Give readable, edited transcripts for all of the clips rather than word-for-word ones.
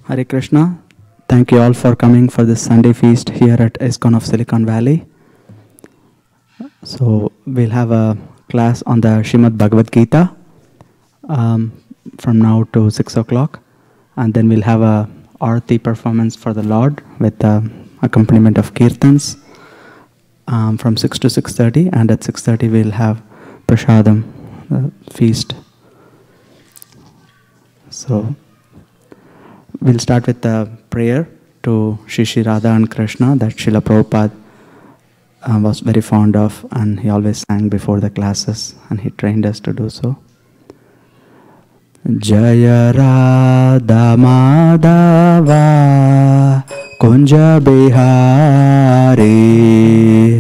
Hare Krishna. Thank you all for coming for this Sunday feast here at ISKCON of Silicon Valley. So we'll have a class on the Srimad Bhagavad Gita from now to 6 o'clock. And then we'll have a Arati performance for the Lord with accompaniment of Kirtans from 6 to 6:30. And at 6:30 we'll have Prashadam, feast. So we'll start with the prayer to Shri Radha and Krishna that Srila Prabhupada was very fond of, and he always sang before the classes, and he trained us to do so. Jaya Radha Madhava Kunja Bihari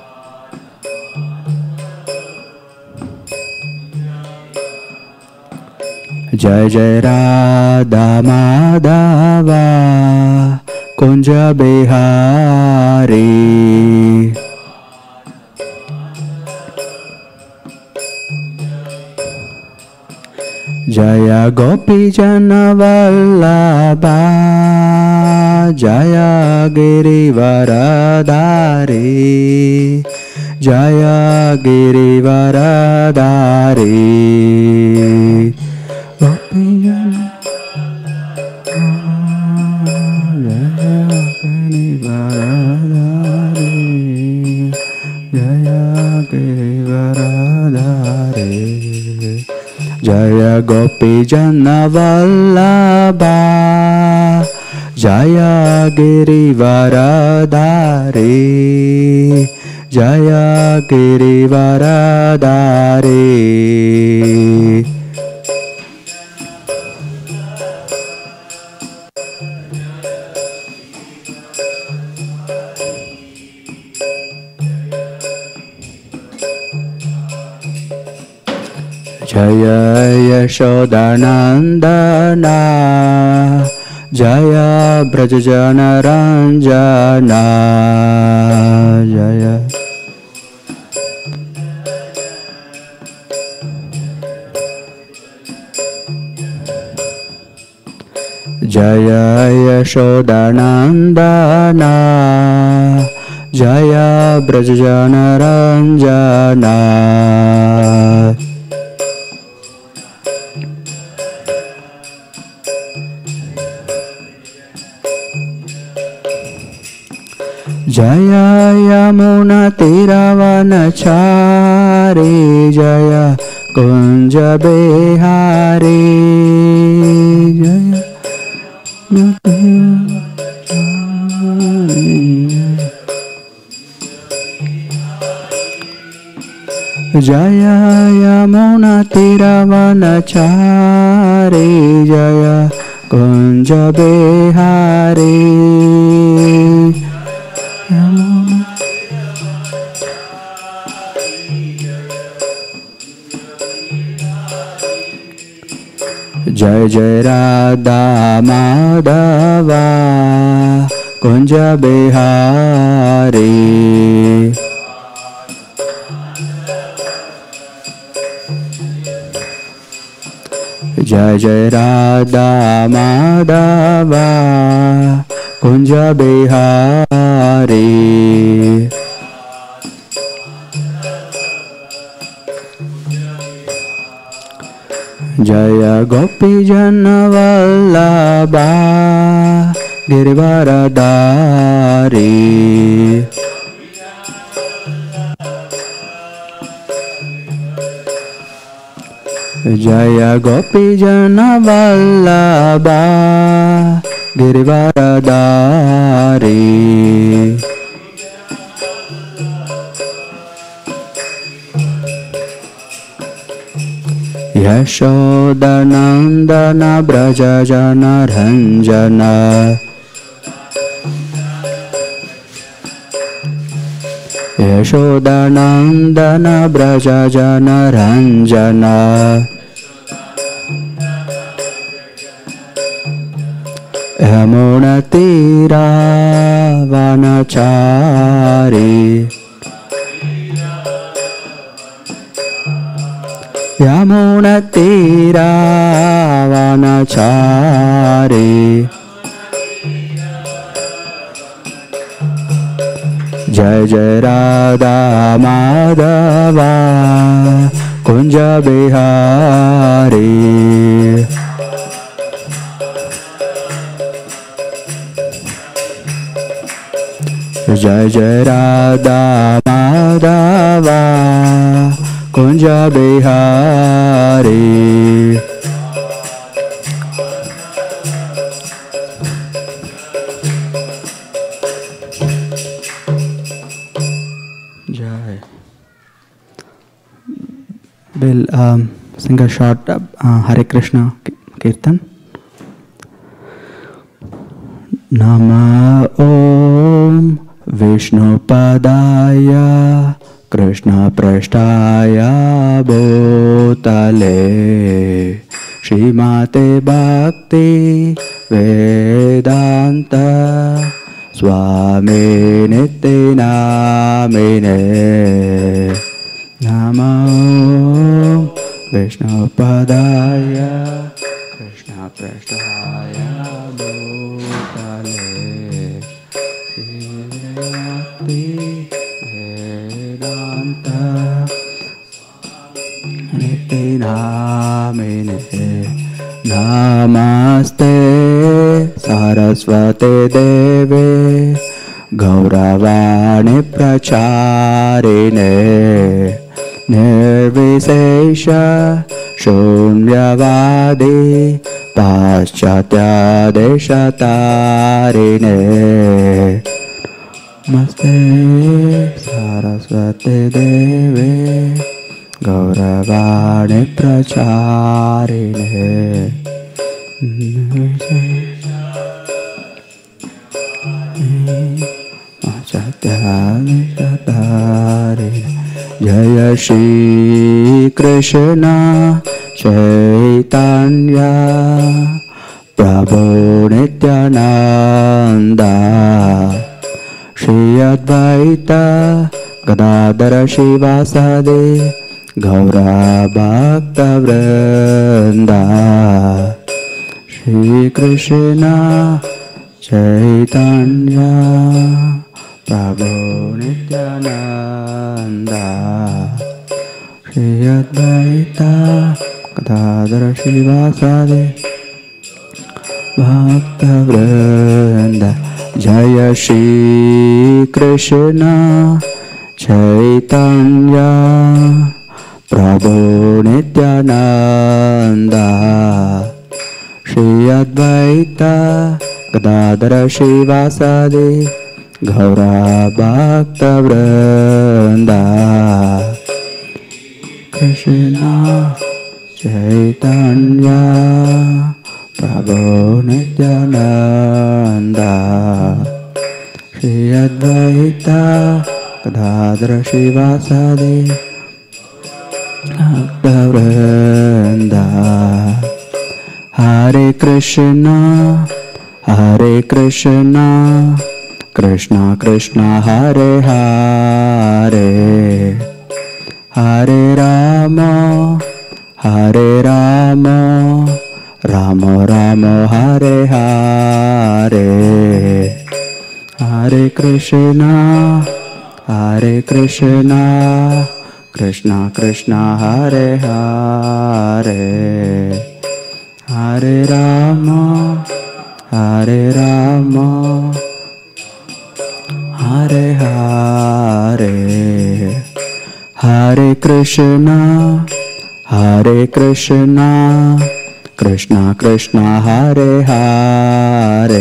Jai Jai Radha Madhava Kunja Bihari Jaya Gopi Jana Vallabha Jaya Girivaradari Jaya Girivaradari Gopi Jana Jaya Girivaradari Jaya Gopi Jana Vallabha Jaya Girivaradari Jaya Girivaradari Jaya Yashodanandana Jaya Brajajana Ranjana Jaya Jaya Yashodanandana Jaya Brajajana Ranjana Jaya Yamuna Tiravanachari Jaya Kunja Bihari Jaya Yamuna Tiravanachari Jaya Kunja Bihari Jai Jai Radha Madhava Kunja Bihari Jai Jai Radha Madhava Kunja Bihari Jaya Gopi Jana Vallabha Girivaradari Jaya Gopi Jana Vallabha Girivaradari Yashodanandana Brajajana Ranjana Yashodanandana Brajajana Ranjana Yamuna Tiravanachari Yamuna Tiravanachari जय जय राधा माधवा कुंज बिहारी। जय जय Radha Madhava Kunj Bihari. Jai. We'll sing a short Hare Krishna Kirtan. Nama Om Vishnu Padaya Krishna Prasthaya Bhutale Srimate Bhakti Vedanta Swami Niti Namine. Namo Vishnu Padaya Krishna Prasthaya Bhutale Srimati Vedanta Niti Namine. Namaste Saraswati Devi Gauravani Pracharine Nirvisesha Shunyavadi Paschatya Deshatarine. Namaste Saraswati Devi Gauravani Pracharine Jaya Shri Krishna Chaitanya Prabhu Nityananda Shri Advaita Gadadhara Shivasadi Gaura Bhakta Vrinda. Shri Krishna Chaitanya Prabhu Nityananda Shri Advaita Gadadhara Shivasadi Bhakta Vrinda. Jaya Shri Krishna Chaitanya Prabhu Nityananda Shri Advaita Gadadhara Shivasadi Gaura Bhakta Vrinda. Krishna Chaitanya Prabhu Nityananda Shri Advaita Gadadhara Shivasadi Bhakta Vrinda. Hare Krishna Krishna Krishna Hare Hare Hare Rama Rama Rama Hare Hare. Hare Krishna Krishna Krishna Hare Hare Hare Rama Hare Hare. Hare Krishna Krishna Krishna Hare Hare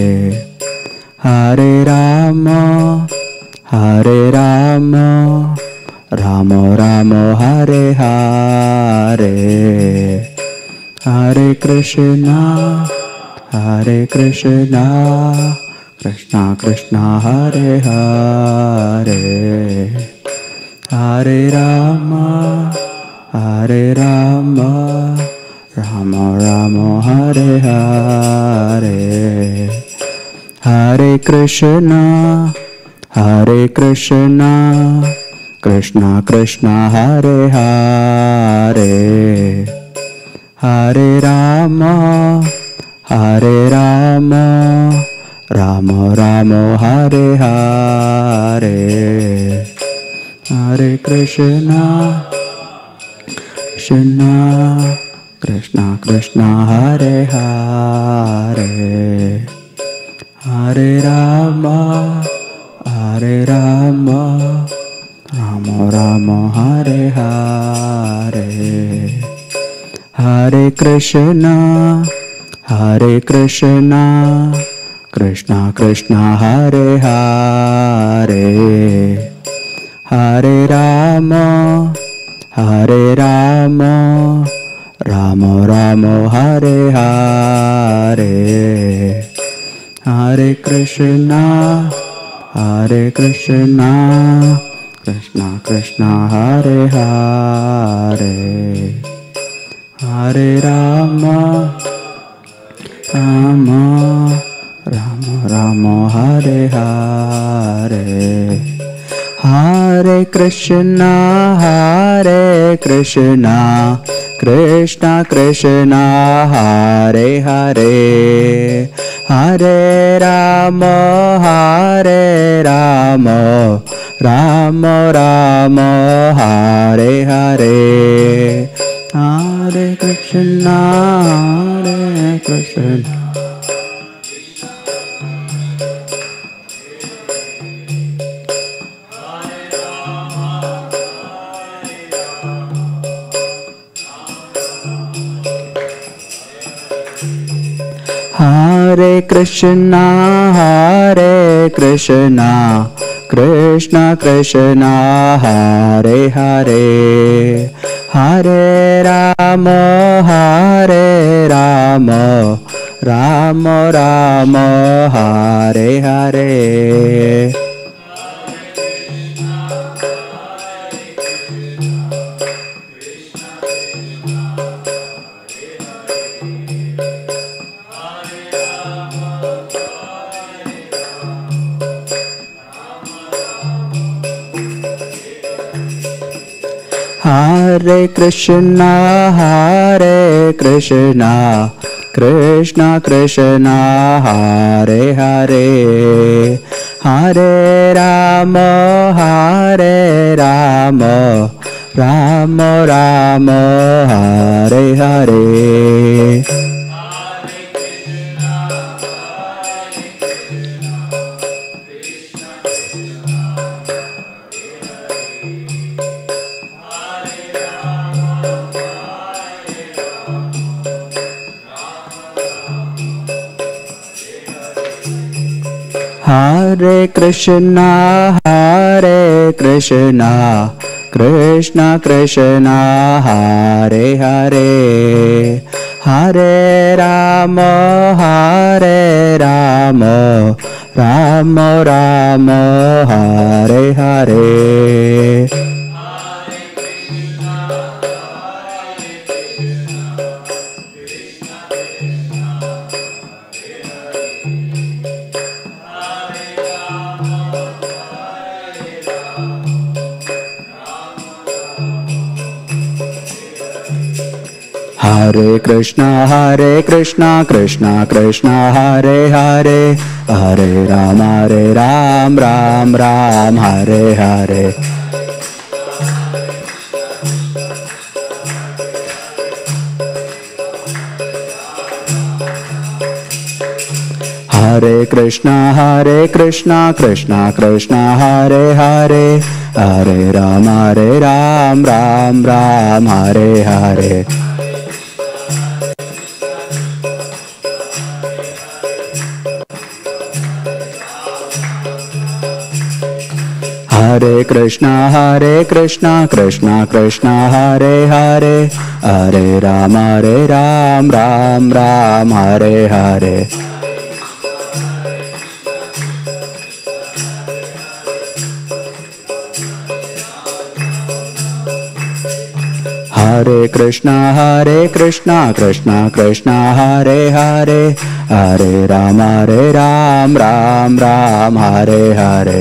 Hare Rama Rama Rama Hare Hare. Hare Krishna Krishna Krishna Hare Hare Hare Rama Rama Rama Hare Hare. Hare Krishna Krishna Krishna Hare Hare Hare Rama Rama Rama Hare Hare Hare, Hare Krishna, Krishna Krishna Krishna Hare Hare, Hare Rama, Hare Rama, Rama Rama Hare Hare, Hare Krishna, Hare Krishna, Krishna Krishna Hare Hare, Hare Rama, Hare Rama, Rama Rama Hare Hare, Hare Krishna, Hare Krishna, Krishna Krishna Hare Hare, Hare Rama, Rama Rama Rama Hare Hare, Hare Krishna, Hare Krishna, Krishna Krishna Hare Hare, Hare Rama, Hare Rama, Rama Rama Hare Hare, Hare Krishna, Hare Krishna, Hare Krishna, Hare Krishna, Krishna Krishna Hare Hare, Hare Rama, Hare Rama, Rama Rama Hare Hare, Hare Krishna, Hare Krishna, Krishna Krishna Hare Hare, Hare Rama, Hare Rama, Rama Rama Hare Hare, Hare Krishna, Hare Krishna, Krishna Krishna Hare Hare, Hare Rama, Hare Rama, Rama Rama Hare Hare, Hare Krishna, Krishna Krishna Hare Hare, Hare Ram, Ram Ram Hare Hare, Hare Krishna, Krishna Krishna Hare Hare, Hare Ram, Ram Ram Hare Hare, Hare Krishna, Krishna Krishna Hare Hare, Hare Ram, Ram Ram Hare Hare, Hare Krishna, Krishna Krishna Hare Hare, Hare Ram, Ram Ram Hare Hare,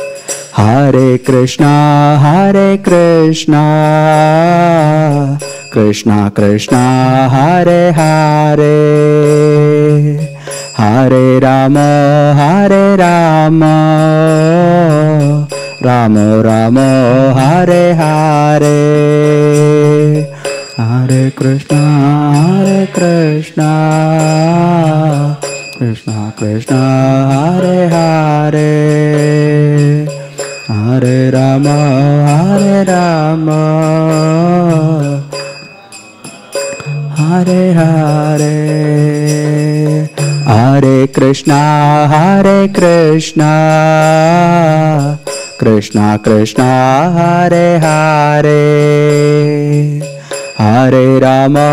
Hare Krishna, Krishna Krishna Hare Hare, Hare Rama Hare Rama, Rama Rama Hare Hare, Hare Krishna Krishna Krishna Hare Hare, Hare Rama Hare Hare, Hare Krishna Krishna Krishna Hare Hare, Hare Rama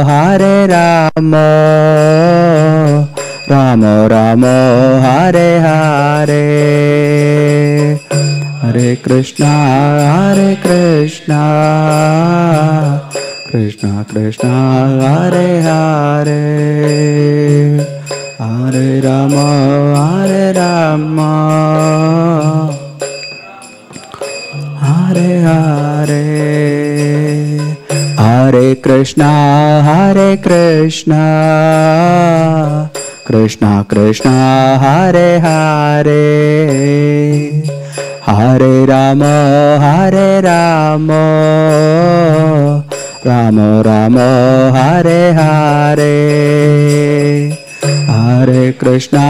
Rama Rama Hare Hare, Hare Krishna Krishna Krishna Hare Hare, Hare Rama Hare Hare, Hare Krishna Krishna Krishna Hare Hare, Hare Rama Rama Rama Hare Hare, Hare Krishna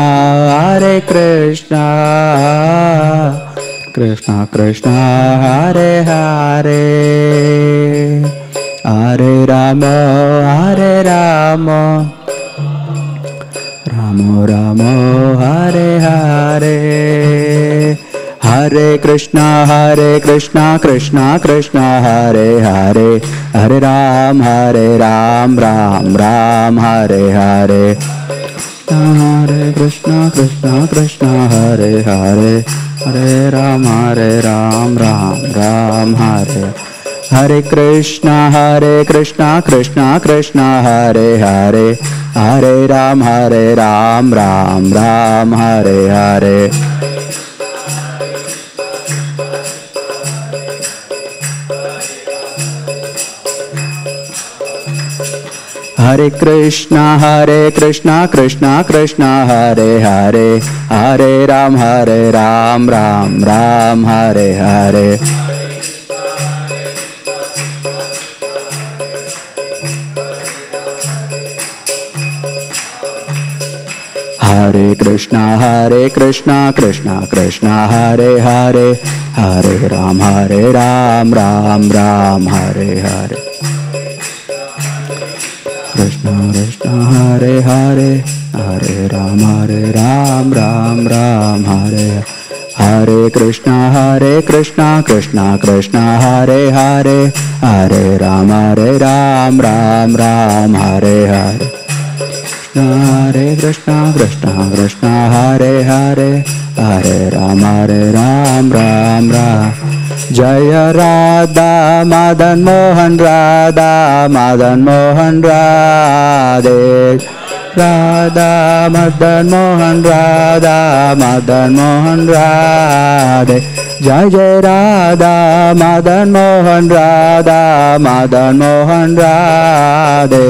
Krishna Krishna Hare Hare, Hare Rama Rama Rama Hare Hare, Hare Krishna Krishna Krishna Hare Hare, Hare Ram Ram Ram Hare Hare, Hare Krishna Krishna Hare Hare, Hare Ram Ram Ram Hare, Hare Krishna Krishna Hare Hare, Hare Ram Ram Ram Hare Hare, Hare Krishna Krishna Hare Hare, Hare Ram Ram Hare Hare, Hare Krishna Krishna Hare Hare, Hare Ram Ram Hare Hare, Krishna Hare Hare, Hare Ram Ram Hare, Hare Krishna Krishna Hare Hare, Hare Ram Ram Hare Hare, Hare Krishna Hare Hare, Hare Ram Ram. Jaya Radha Madan Mohan Radhe, Radha Madan Mohan Radhe, Jai Jai Radha Madan Mohan Radhe,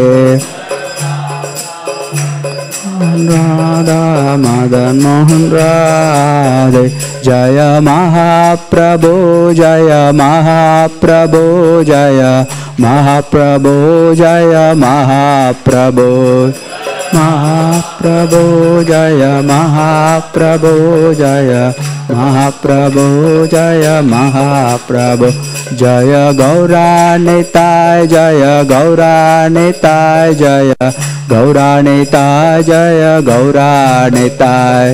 Radha Madan Mohan Radhe, Jaya Mahaprabhu Jaya Mahaprabhu Jaya Mahaprabhu Jaya Mahaprabhu Mahaprabhu Jaya Mahaprabhu Jaya Mahaprabhu Jaya Mahaprabhu, Jaya Gauranitai Jaya Gauranitai Jaya Gauranitai Jaya Gauranitai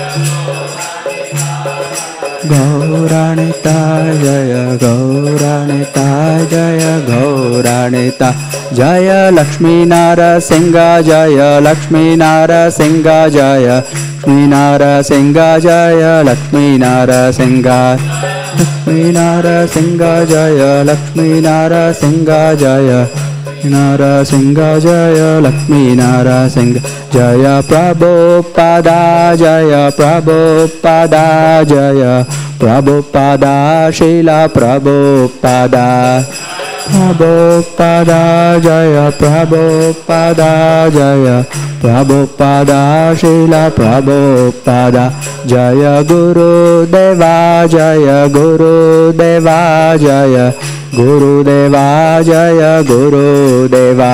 Gauranitai Jaya Gauranitai Jaya Gauranitai, Jaya Lakshmi Narasingha Jaya Lakshmi Narasingha Jaya Lakshmi Narasingha Jaya Lakshmi Narasingha Lakshmi Narasingha Jaya Lakshmi Narasingha Jaya Narasingha Jaya Lakshmi Narasingha, Jaya Prabhupada Jaya Prabhupada Jaya Prabhupada Srila Prabhupada Prabhupada Jaya, Prabhupada Jaya, Prabhupada Srila Prabhupada Jaya, Guru Deva Jaya, Guru Deva Jaya, Guru Deva Jaya, Guru Deva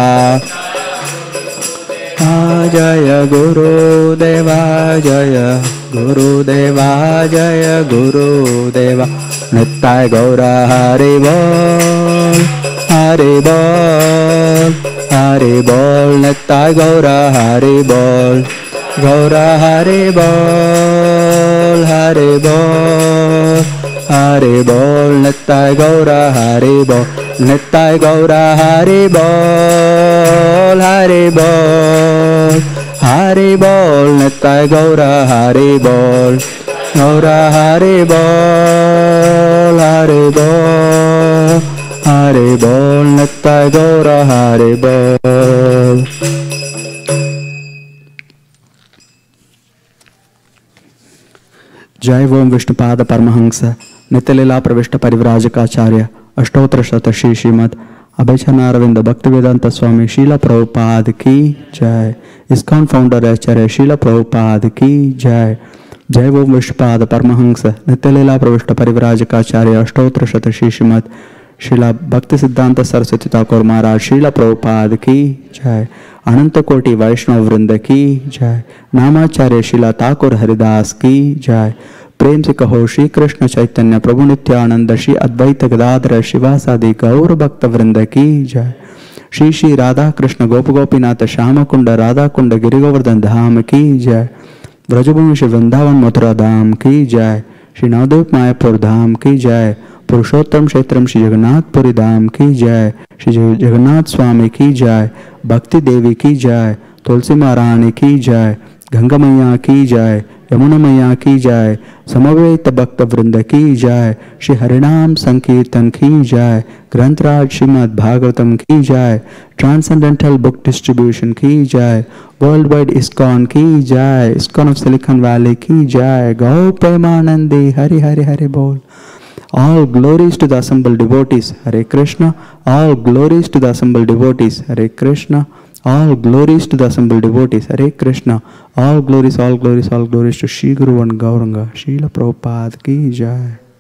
Jaya, Guru Deva Jaya, Guru Deva Jaya, Guru Deva. Nittai Gaura Hari Bol, Hari Bol, Hari Bol. Nittai Gaura Hari Bol, Gaura Hari Bol, Hari Bol, Hari Bol. Nittai Gaura Hari Bol, Nittai Gaura Hari Bol, Hari Bol, Hari Bol. Nittai Gaura Hari Bol, Gaura Hari Bol, Hari Bol, Hari Bol. Nittai Gaura Hari Bol. जय ओम विष्णुपाद परमहंस नित्यलीला प्रविष्ट परिव्राजकाचार्य अष्टोत्तर शत श्री श्रीमद अभयचरणारविंद भक्तिवेदांत स्वामी शीला प्रभुपाद की जय। ISKCON founder आचार्य शीला प्रभुपाद की जय। जय ओम विष्णुपाद परमहंस नित्यलीला प्रविष्ट परिव्राजकाचार्य अष्टोत्तर शत श्री श्रीमद शीला भक्ति सिद्धांत सरस्वती ठाकुर महाराज शीला प्रभुपाद की जय। अनंत कोटि वैष्णव वृंद की जय। नामाचार्य शीला ठाकुर हरिदास की जय। प्रेम से कहो श्री कृष्ण चैतन्य प्रभु नित्यानंद श्री अद्वैत गदाधर शिवासादि गौर भक्त वृंद की जय। श्री श्री राधा कृष्ण गोप गोपीनाथ श्याम कुंड राधा कुंड गिरि गोवर्धन धाम की जय। ब्रजभूमि श्री वृंदावन मथुरा धाम की जय। श्री नवद्वीप मायापुर धाम की जय। पुरुषोत्तम क्षेत्रम श्री जगन्नाथपुरी धाम की जय। श्री जगन्नाथ स्वामी की जय। भक्ति देवी की जय। तुलसी महारानी की जय। गंगा मैया की जय। यमुना मैया की जय। समवेत भक्त वृंद की जय। श्री हरिनाम संकीर्तन की जय। ग्रंथराज श्रीमद् भागवतम की जय। ट्रांसेंडेंटल बुक डिस्ट्रीब्यूशन की जय। वर्ल्ड वाइड इस्कॉन की जय। इस्कॉन ऑफ सिलिकॉन वैली की जय। गौ प्रेमानंदी हरि हरि हरि बोल। All glories to the assembled devotees. Hare Krishna. All glories to the assembled devotees. Hare Krishna. All glories to the assembled devotees. Hare Krishna. All glories, all glories, all glories to Shri Guru and Gauranga. Srila Prabhupada ki jai.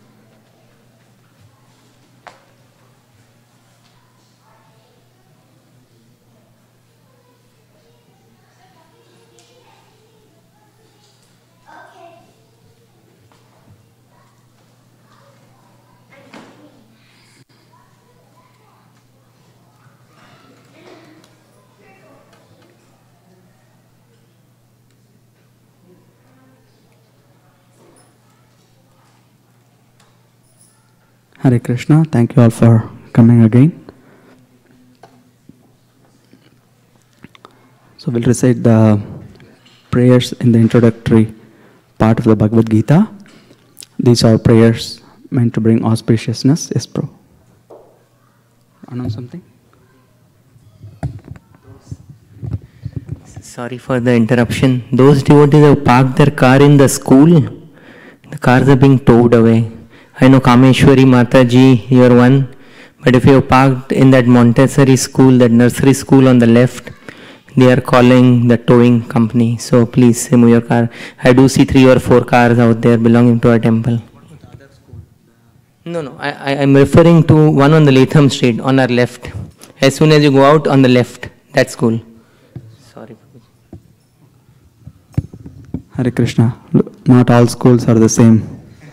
Hare Krishna, thank you all for coming again. So we'll recite the prayers in the introductory part of the Bhagavad Gita. These are prayers meant to bring auspiciousness. Yes, bro. Announce something? Sorry for the interruption. Those devotees have parked their car in the school. The cars are being towed away. I know Kameshwari Mataji, you are one, but if you have parked in that Montessori school, that nursery school on the left, they are calling the towing company. So please remove your car. I do see 3 or 4 cars out there belonging to our temple. No, I am referring to one on the Latham Street on our left. As soon as you go out on the left, that school. Sorry. Hare Krishna. Not all schools are the same.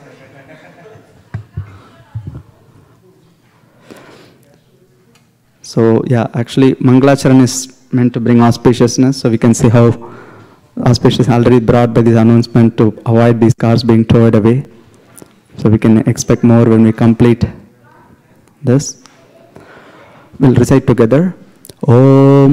So yeah, actually Mangalacharan is meant to bring auspiciousness, so we can see how auspicious already brought by this announcement to avoid these cars being towed away. So we can expect more when we complete this. We'll recite together. Om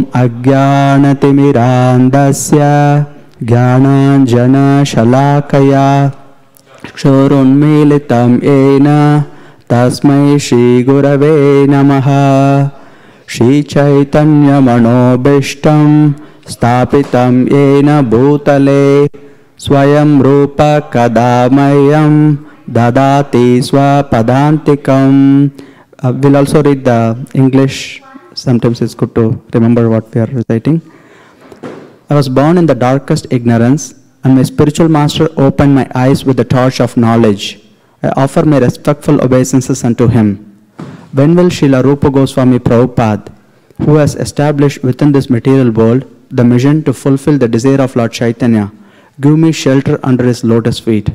Ajnanatimirandasya Jnananjana Shalakaya Kshurunmilitam Yena Tasmai Shri Gurave Namaha. Shri Chaitanya Manobishtam Stapitam Yena Bhutale Swayam Rupa Kadamayam Dadati Swapadantikam we'll also read the English. Sometimes it's good to remember what we are reciting. I was born in the darkest ignorance, and my spiritual master opened my eyes with the torch of knowledge. I offer my respectful obeisances unto him. When will Srila Rupa Goswami Prabhupada, who has established within this material world the mission to fulfill the desire of Lord Chaitanya, give me shelter under his lotus feet?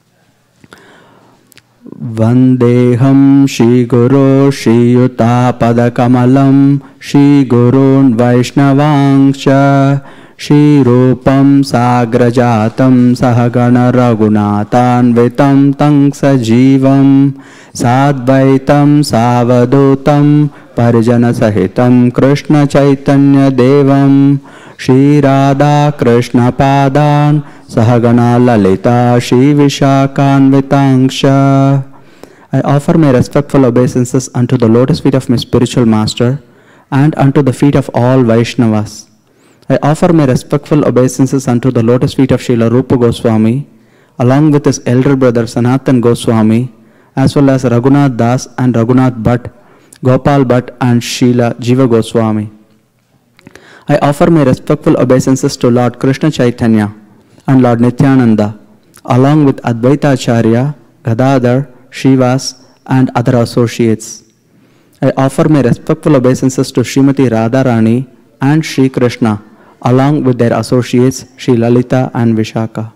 Vandeham Shri Guru Shri Yuta Padakamalam Shri Gurun Vaishnavanksha Shri Rupam Sagrajatam Sahagana Raghunathanvitam Tang Sajivam Sadvaitam Savadutam Parijana Sahitam Krishna Chaitanya Devam Shri Radha Krishna Padan Sahagana Lalita Shri Vishakhanvitangsha. I offer my respectful obeisances unto the lotus feet of my spiritual master and unto the feet of all Vaishnavas. I offer my respectful obeisances unto the lotus feet of Srila Rupa Goswami, along with his elder brother Sanatan Goswami, as well as Raghunath Das and Raghunath Bhatt, Gopal Bhatt and Srila Jiva Goswami. I offer my respectful obeisances to Lord Krishna Chaitanya and Lord Nityananda, along with Advaita Acharya, Gadadhar, Srivas and other associates. I offer my respectful obeisances to Srimati Radharani and Sri Krishna, along with their associates Sri Lalita and Vishaka.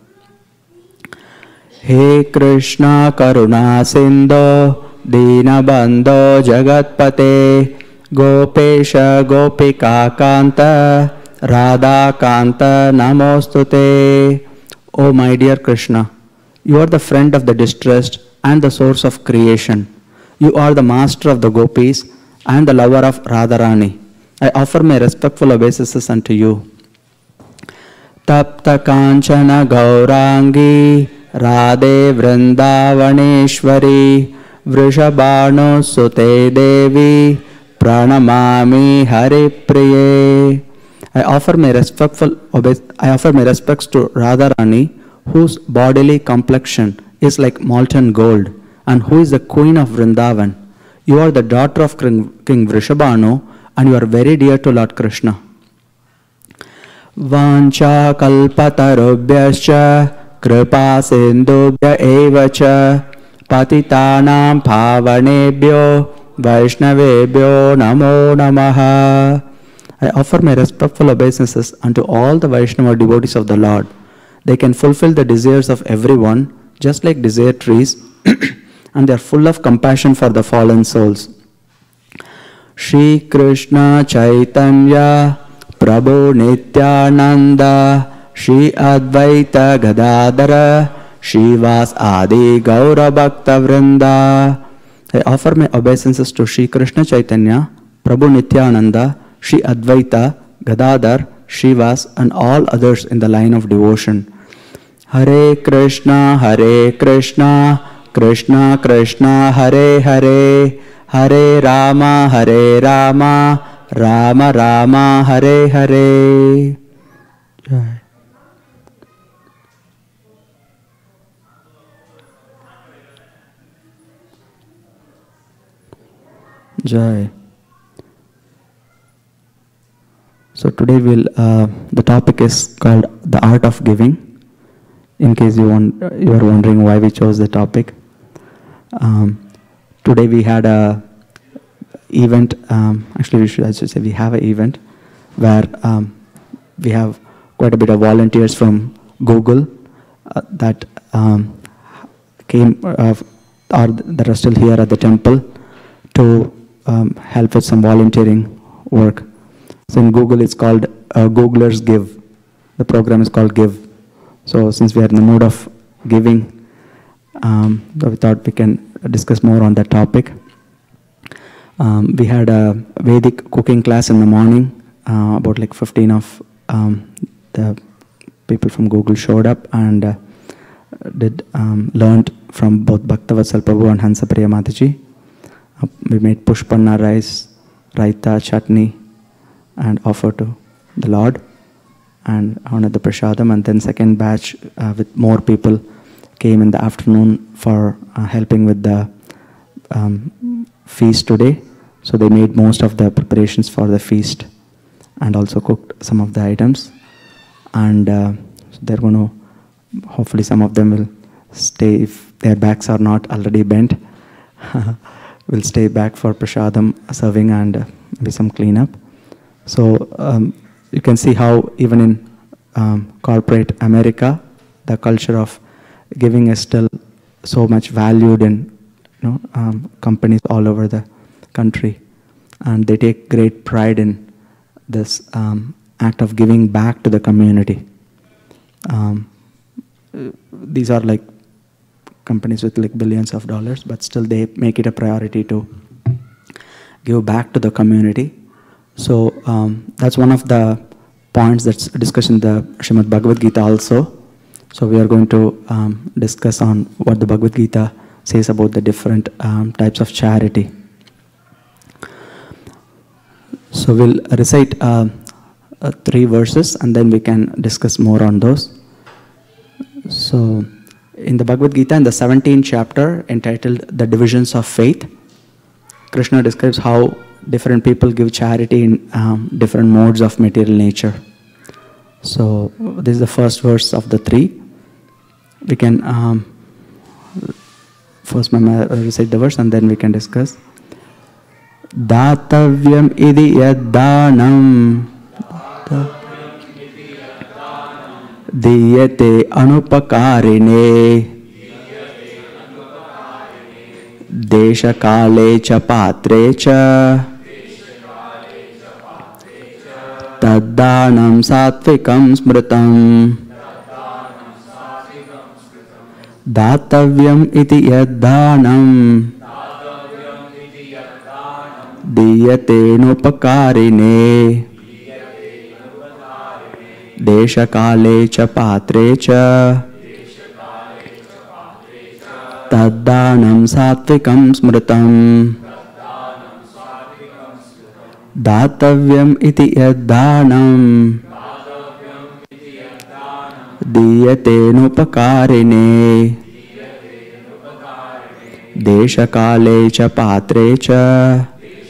He Krishna Karuna Sindhu Dinabandho Jagatpate Gopesha Gopika Kanta Radha Kanta Namostute. O my dear Krishna, you are the friend of the distressed and the source of creation. You are the master of the gopis and the lover of Radharani. I offer my respectful obeisances unto you. Tapta Kanchana Gaurangi Radhe Vrindavaneshwari Vrishabhanu Sute Devi Pranamami Hari Priye. I offer my respects to Radharani, whose bodily complexion is like molten gold, and who is the queen of Vrindavan. You are the daughter of King Vrishabhanu, and you are very dear to Lord Krishna. Vancha kalpatarubhyascha kripa sindubhya evacha patitanam pavanebhyo vaishnavebhyo namo namaha. I offer my respectful obeisances unto all the Vaishnava devotees of the Lord. They can fulfill the desires of everyone, just like desire trees, and they are full of compassion for the fallen souls. Shri Krishna Chaitanya Prabhu Nityananda Shri Advaita Gadadhara Srivas Adi Gaura Bhakta Vrinda. I offer my obeisances to Shri Krishna Chaitanya, Prabhu Nityananda, Shri Advaita, Gadadhar, Srivas and all others in the line of devotion. Hare Krishna, Krishna Krishna, Hare Hare, Hare Rama, Rama Rama, Hare Hare. Jai. Jai. So today the topic is called the art of giving. In case you are wondering why we chose the topic, today we had a event. Actually, I should say we have an event where we have quite a bit of volunteers from Google that came or that are still here at the temple to help with some volunteering work. So in Google, it's called Googlers Give. The program is called Give. So since we are in the mood of giving, we thought we can discuss more on that topic. We had a Vedic cooking class in the morning. About like 15 of the people from Google showed up and learned from both Bhaktavatsal Prabhu and Hansapriya Mataji. We made pushpanna rice, raita, chutney, and offer to the Lord and honor the prasadam. And then second batch with more people came in the afternoon for helping with the feast today. So they made most of the preparations for the feast and also cooked some of the items. And so they're going to, hopefully some of them will stay, if their backs are not already bent, will stay back for prasadam serving and maybe some cleanup. So you can see how even in corporate America, the culture of giving is still so much valued in companies all over the country, and they take great pride in this act of giving back to the community. These are like companies with like billions of dollars, but still they make it a priority to give back to the community. So that's one of the points that's discussed in the Srimad Bhagavad Gita also. So we are going to discuss on what the Bhagavad Gita says about the different types of charity. So we'll recite 3 verses and then we can discuss more on those. So in the Bhagavad Gita, in the 17th chapter entitled The Divisions of Faith, Krishna describes how different people give charity in different modes of material nature. So this is the first verse of the 3. We can first recite the verse and then we can discuss. Datavyam idi yaddanam diyate anupakarine desha kale cha patre cha taddanam satvikam smritam. Datavyam iti yaddanam diyate nupakarine desha kale cha patre cha taddanam satvikam smritam. Datavyam iti yaddanam diyate nupakarine desha kale cha patre cha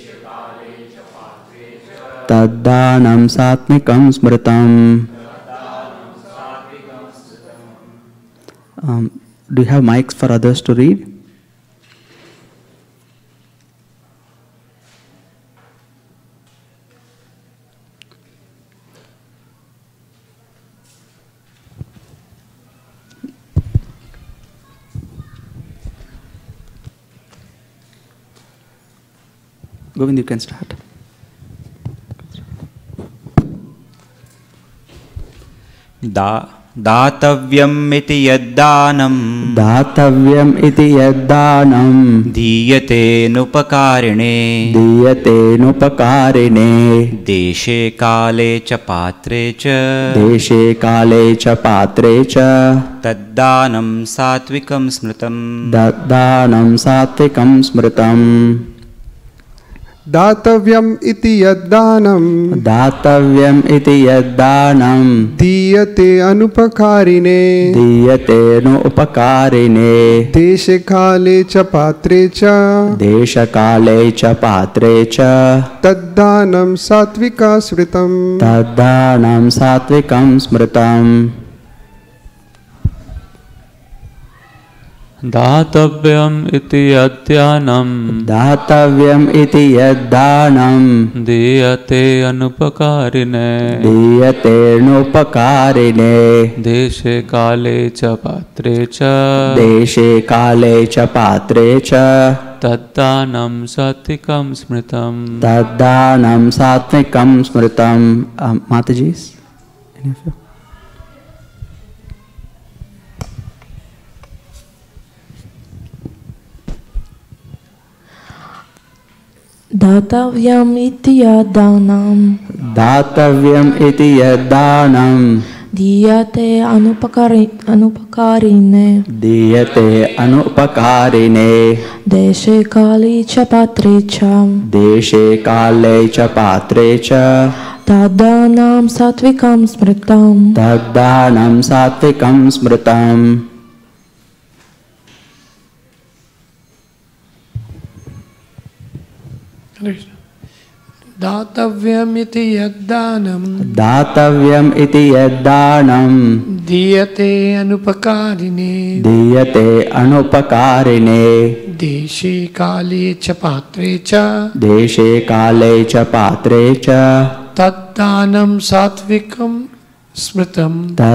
taddanam satvikam smritam. Do you have mics for others to read? Govind, you can start. Datavyam iti yaddanam Datavyam iti yaddanam diyate nupakarine deshe kale cha patre cha taddanam satvikam smritam. Datavyam iti yaddanam diyate anupakarine deshe kale cha patre cha taddanam satvikam smritam. Datavyam iti yaddanam diyate anupakarine deshe kale cha patre cha taddanam satvikam smritam. Mataji's? Any of you? Datavyam iti yaddanam diyate anupakarine deshe kale cha patre cha taddanam satvikam smritam. दातव्यम इति यद्दानम दातव्यम इति यद्दानम दीयते अनुपकारिणे देशे काले च पात्रे च तद्दानं सात्विकं स्मृतम्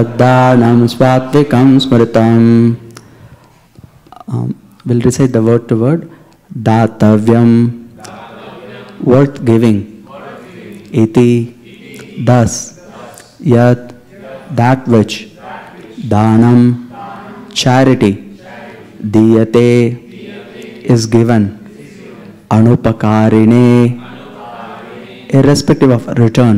We'll recite the word to word. Datavyam, worth giving. Iti, thus. Yat, that which. Danam, charity. Diyate, is given. Anupakarine, irrespective of return.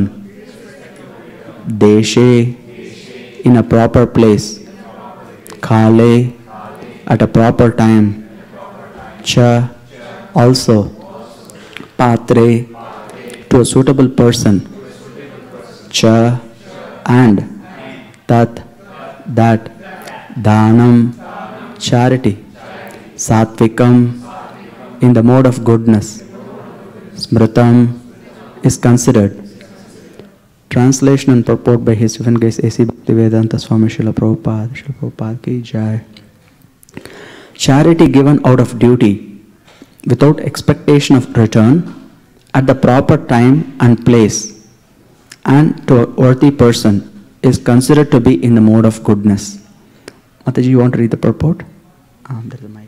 Deshe, in a proper place. Kale, at a proper time. Cha, also. Patre, to a suitable person. Cha, and. Tat, that. Dhanam, charity. Satvikam, in the mode of goodness. Smritam, is considered. Translation and purport by His Divine Grace A.C. Bhaktivedanta Swami Srila Prabhupada ki jai. Charity given out of duty, without expectation of return, at the proper time and place, and to a worthy person, is considered to be in the mode of goodness. Mataji, you want to read the purport? There's a mic.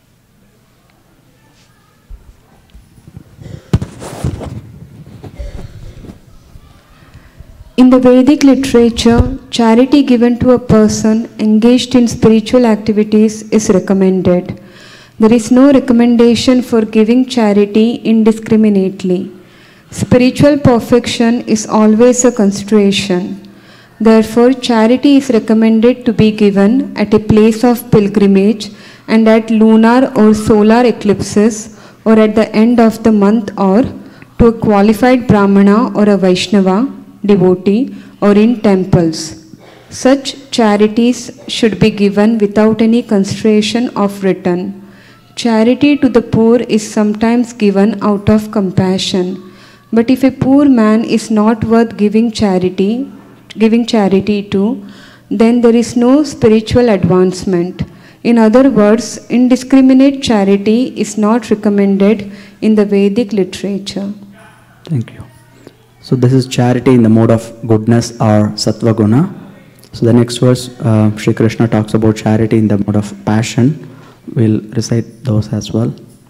In the Vedic literature, charity given to a person engaged in spiritual activities is recommended. There is no recommendation for giving charity indiscriminately. Spiritual perfection is always a consideration. Therefore, charity is recommended to be given at a place of pilgrimage and at lunar or solar eclipses or at the end of the month, or to a qualified Brahmana or a Vaishnava devotee, or in temples. Such charities should be given without any consideration of return. Charity to the poor is sometimes given out of compassion. But if a poor man is not worth giving charity to, then there is no spiritual advancement. In other words, indiscriminate charity is not recommended in the Vedic literature. Thank you. So this is charity in the mode of goodness or sattva guna. So the next verse, Shri Krishna talks about charity in the mode of passion. We'll recite those as well.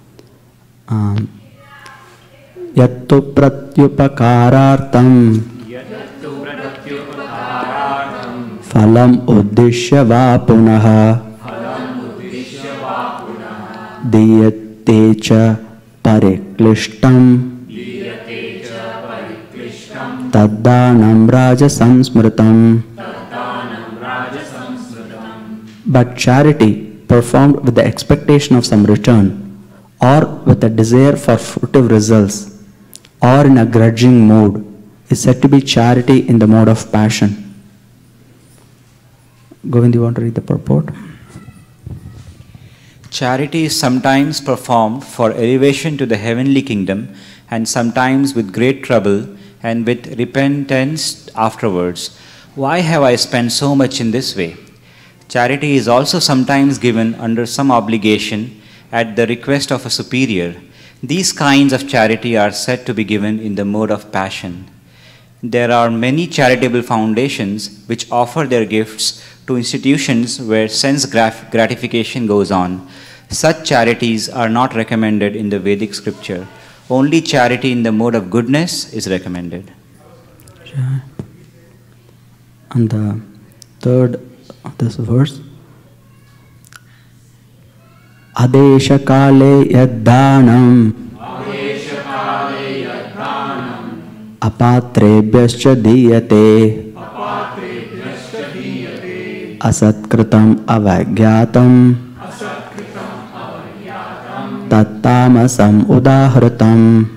Yattu pratyupakarartam phalam uddishya va punaha diyate cha pariklishtam Taddanam rajasam smritam. But charity performed with the expectation of some return, or with a desire for fruitive results, or in a grudging mood, is said to be charity in the mode of passion. Govind, you want to read the purport? Charity is sometimes performed for elevation to the heavenly kingdom, and sometimes with great trouble and with repentance afterwards. Why have I spent so much in this way? Charity is also sometimes given under some obligation at the request of a superior. These kinds of charity are said to be given in the mode of passion. There are many charitable foundations which offer their gifts to institutions where sense gratification goes on. Such charities are not recommended in the Vedic scripture. Only charity in the mode of goodness is recommended. And the third of this verse, Adesha kale yaddanam apatrebhyascha diyate asatkritam avagyatam tattamasam udahritam.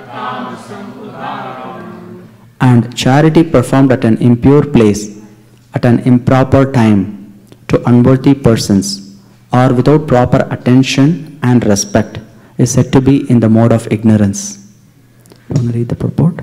And charity performed at an impure place, at an improper time, to unworthy persons, or without proper attention and respect, is said to be in the mode of ignorance. You want to read the purport?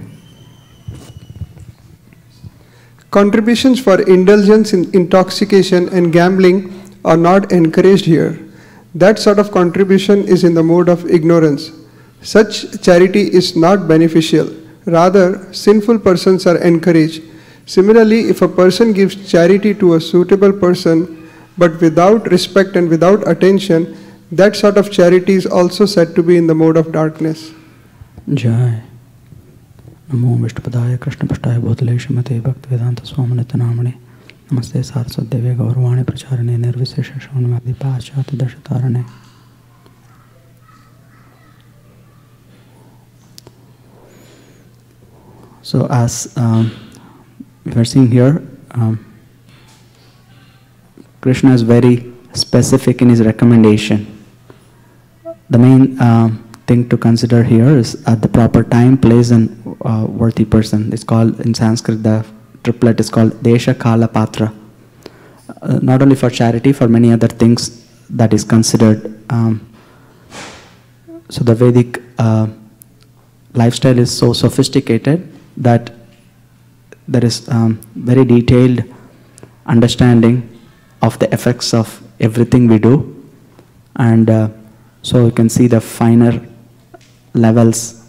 Contributions for indulgence in intoxication and gambling are not encouraged here. That sort of contribution is in the mode of ignorance. Such charity is not beneficial. Rather, sinful persons are encouraged. Similarly, if a person gives charity to a suitable person, but without respect and without attention, that sort of charity is also said to be in the mode of darkness. Jai. Namo Vishnupadaaya Krishna Prasthaya Bhutale Shrimate Bhaktivedanta Swami Nityanamane Namaste Saraswati Gaurvani Pracharane Nirvisesha Shonvadi Pachati Dashatarane. So as we are seeing here, Krishna is very specific in his recommendation. The main thing to consider here is at the proper time, place and worthy person. It's called, in Sanskrit, the triplet is called Desha Kala Patra. Not only for charity, for many other things that is considered. So the Vedic lifestyle is so sophisticated that there is very detailed understanding of the effects of everything we do, and so you can see the finer levels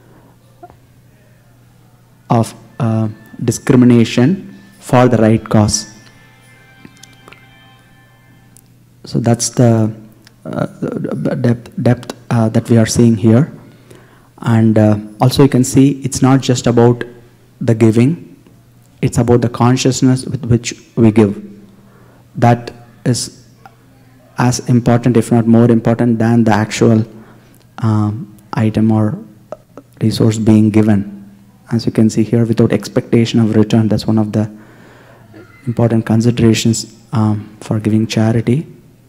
of discrimination for the right cause. So that's the depth that we are seeing here. And also you can see it's not just about the giving, it's about the consciousness with which we give. That is as important, if not more important, than the actual item or resource being given. As you can see here, without expectation of return, that's one of the important considerations for giving charity,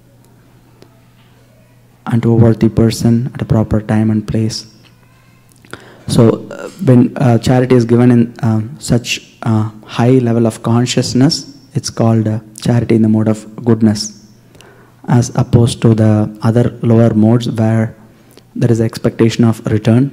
and to a worthy person at a proper time and place. So when charity is given in such high level of consciousness, it's called charity in the mode of goodness, as opposed to the other lower modes where there is expectation of return.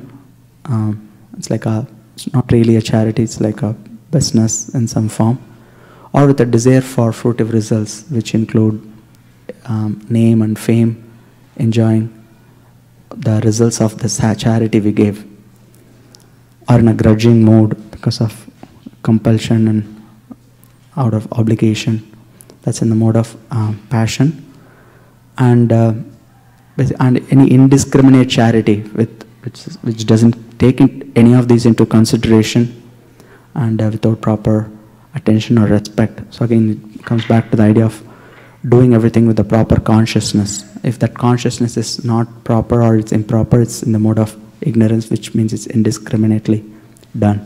It's not really a charity, it's like a business in some form, or with a desire for fruitive results, which include name and fame, enjoying the results of the charity we gave, or in a grudging mood because of compulsion and out of obligation. That's in the mode of passion. And any indiscriminate charity which doesn't take any of these into consideration, and without proper attention or respect. So again, it comes back to the idea of doing everything with the proper consciousness. If that consciousness is not proper or it's improper, it's in the mode of ignorance, which means it's indiscriminately done.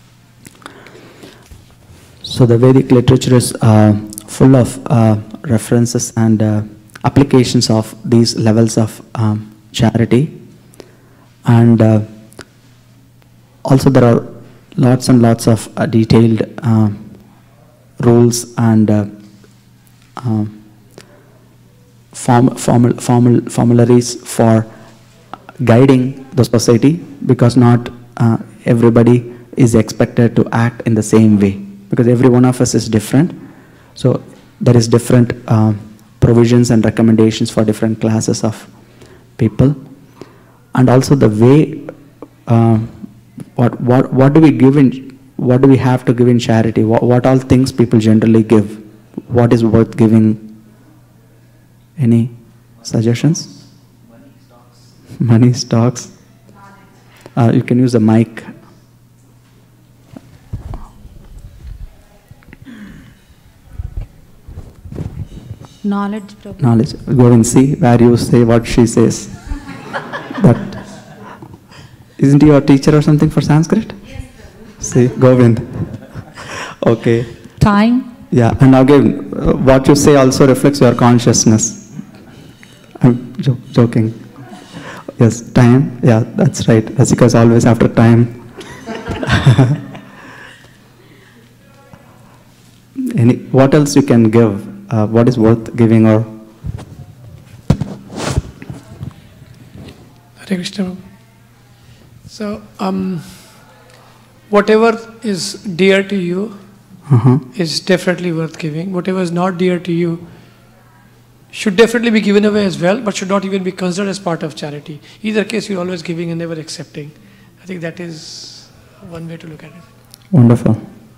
So the Vedic literature is full of references and applications of these levels of charity, and also there are lots and lots of detailed rules and formularies for guiding the society, because not everybody is expected to act in the same way, because every one of us is different. So there is different provisions and recommendations for different classes of people, and also the way what do we give in, what do we have to give in charity? What all things people generally give? What is worth giving? Any suggestions? Money, stocks. You can use the mic. Knowledge. Knowledge. Go and see where you say what she says. But isn't he your teacher or something for Sanskrit? Yes, see, Govind. Okay. Time. Yeah, and again, what you say also reflects your consciousness. I'm joking. Yes, time. Yeah, that's right. That's because always after time. What else you can give? What is worth giving? Or Hare Krishna. So, whatever is dear to you is definitely worth giving. Whatever is not dear to you should definitely be given away as well, but should not even be considered as part of charity. Either case, you're always giving and never accepting. I think that is one way to look at it. Wonderful.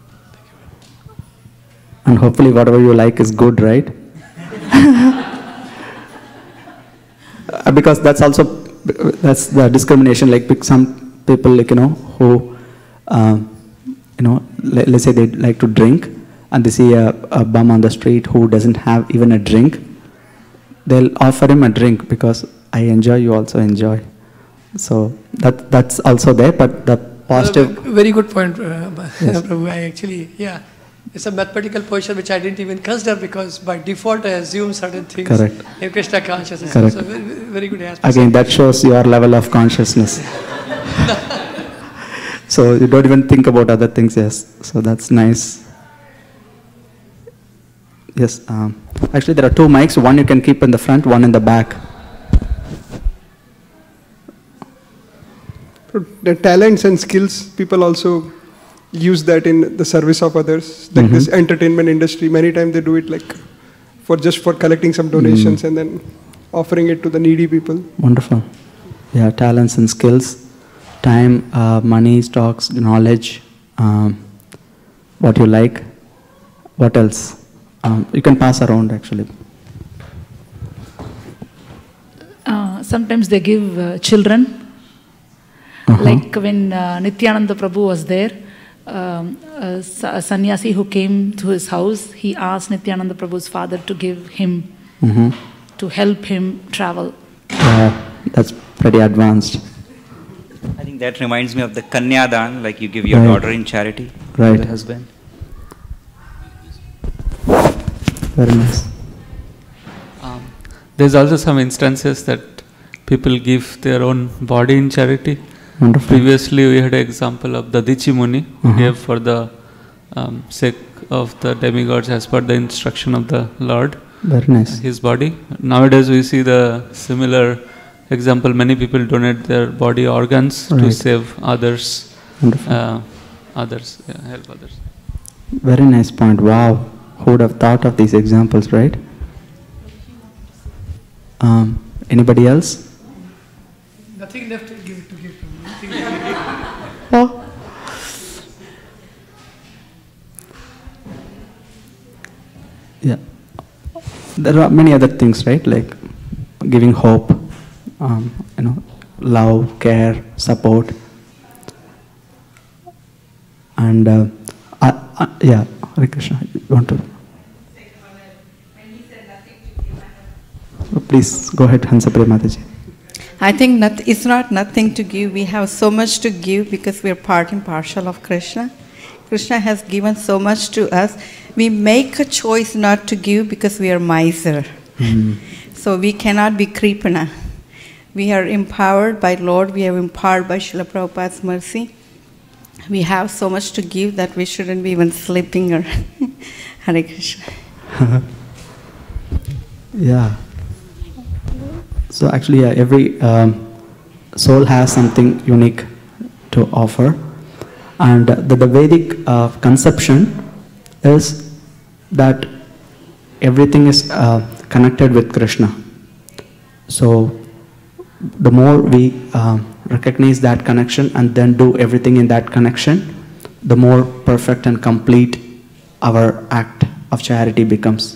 And hopefully whatever you like is good, right? Because that's the discrimination. Like some people, like, who, let's say they like to drink, and they see a bum on the street who doesn't have even a drink. They'll offer him a drink because I enjoy, you also enjoy. So that's also there, but the positive. Very good point, Yes. Prabhu. I actually, it's a mathematical position which I didn't even consider, because by default I assume certain things. Correct. In Krishna consciousness. Correct. So very good aspect. Again, that shows your level of consciousness. So you don't even think about other things, yes. So that's nice. Yes, actually there are two mics, one you can keep in the front, one in the back. The talents and skills, people also use that in the service of others. Like this entertainment industry, many times they do it like for collecting some donations and then offering it to the needy people. Wonderful. Yeah, talents and skills, time, money, stocks, knowledge, what you like, what else? You can pass around actually. Sometimes they give children. Like when Nityananda Prabhu was there, a sannyasi who came to his house, he asked Nityananda Prabhu's father to give him, to help him travel. Yeah, that's pretty advanced. I think that reminds me of the Kanyadan, like you give your daughter in charity to the husband. Very nice. There's also some instances that people give their own body in charity. Wonderful. Previously, we had an example of the Dichi Muni, who gave for the sake of the demigods as per the instruction of the Lord. Very nice. His body. Nowadays, we see the similar example. Many people donate their body organs to save others. Wonderful. Help others. Very nice point. Wow. Who would have thought of these examples, right? Anybody else? Nothing left to give to me. Oh. Yeah. There are many other things, right? Like giving hope, love, care, support. And yeah, Hare Krishna, you want to? Please go ahead, Hansapriya Mataji. I think it's not nothing to give. We have so much to give because we are part and parcel of Krishna. Krishna has given so much to us. We make a choice not to give because we are miser. So we cannot be kripana. We are empowered by Lord. We are empowered by Srila Prabhupada's mercy. We have so much to give that we shouldn't be even sleeping or Hare Krishna. Yeah. So actually, every soul has something unique to offer. And the Vedic conception is that everything is connected with Krishna. So the more we recognize that connection and then do everything in that connection, the more perfect and complete our act of charity becomes.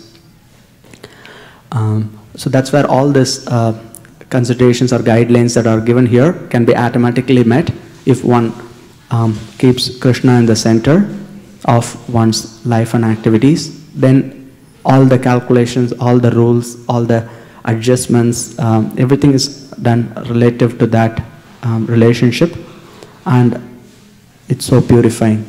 So that's where all these considerations or guidelines that are given here can be automatically met if one keeps Krishna in the center of one's life and activities. Then all the calculations, all the rules, all the adjustments, everything is done relative to that relationship, and it's so purifying.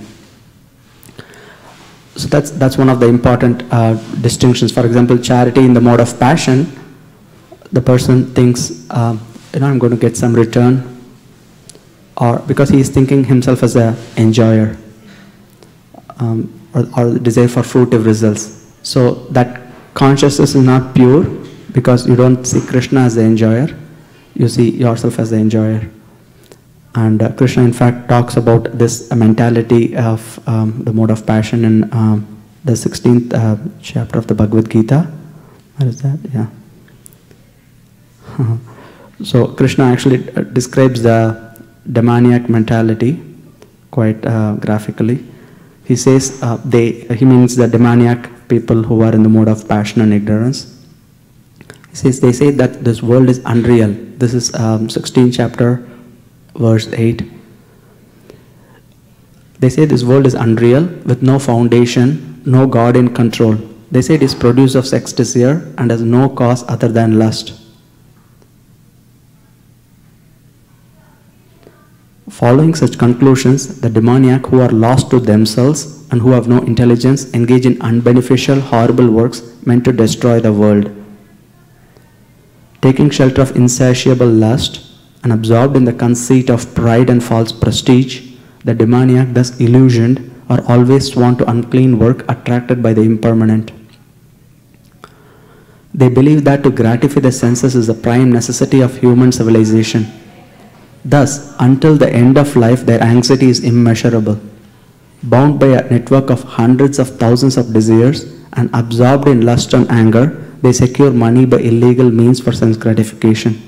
So that's one of the important distinctions. For example, charity in the mode of passion, the person thinks, I'm going to get some return, or because he is thinking himself as an enjoyer, or desire for fruitive results. So that consciousness is not pure because you don't see Krishna as the enjoyer, you see yourself as the enjoyer. And Krishna in fact talks about this mentality of the mode of passion in the 16th chapter of the Bhagavad Gita. What is that? Yeah. So Krishna actually describes the demoniac mentality quite graphically. He says he means the demoniac people who are in the mode of passion and ignorance. He says they say that this world is unreal. This is 16th chapter, verse 8. They say this world is unreal with no foundation, no God in control. They say it is produce of sex desire and has no cause other than lust. Following such conclusions, the demoniac who are lost to themselves and who have no intelligence engage in unbeneficial, horrible works meant to destroy the world. Taking shelter of insatiable lust and absorbed in the conceit of pride and false prestige, the demoniac, thus illusioned, are always sworn to unclean work attracted by the impermanent. They believe that to gratify the senses is the prime necessity of human civilization. Thus, until the end of life, their anxiety is immeasurable. Bound by a network of hundreds of thousands of desires and absorbed in lust and anger, they secure money by illegal means for sense gratification.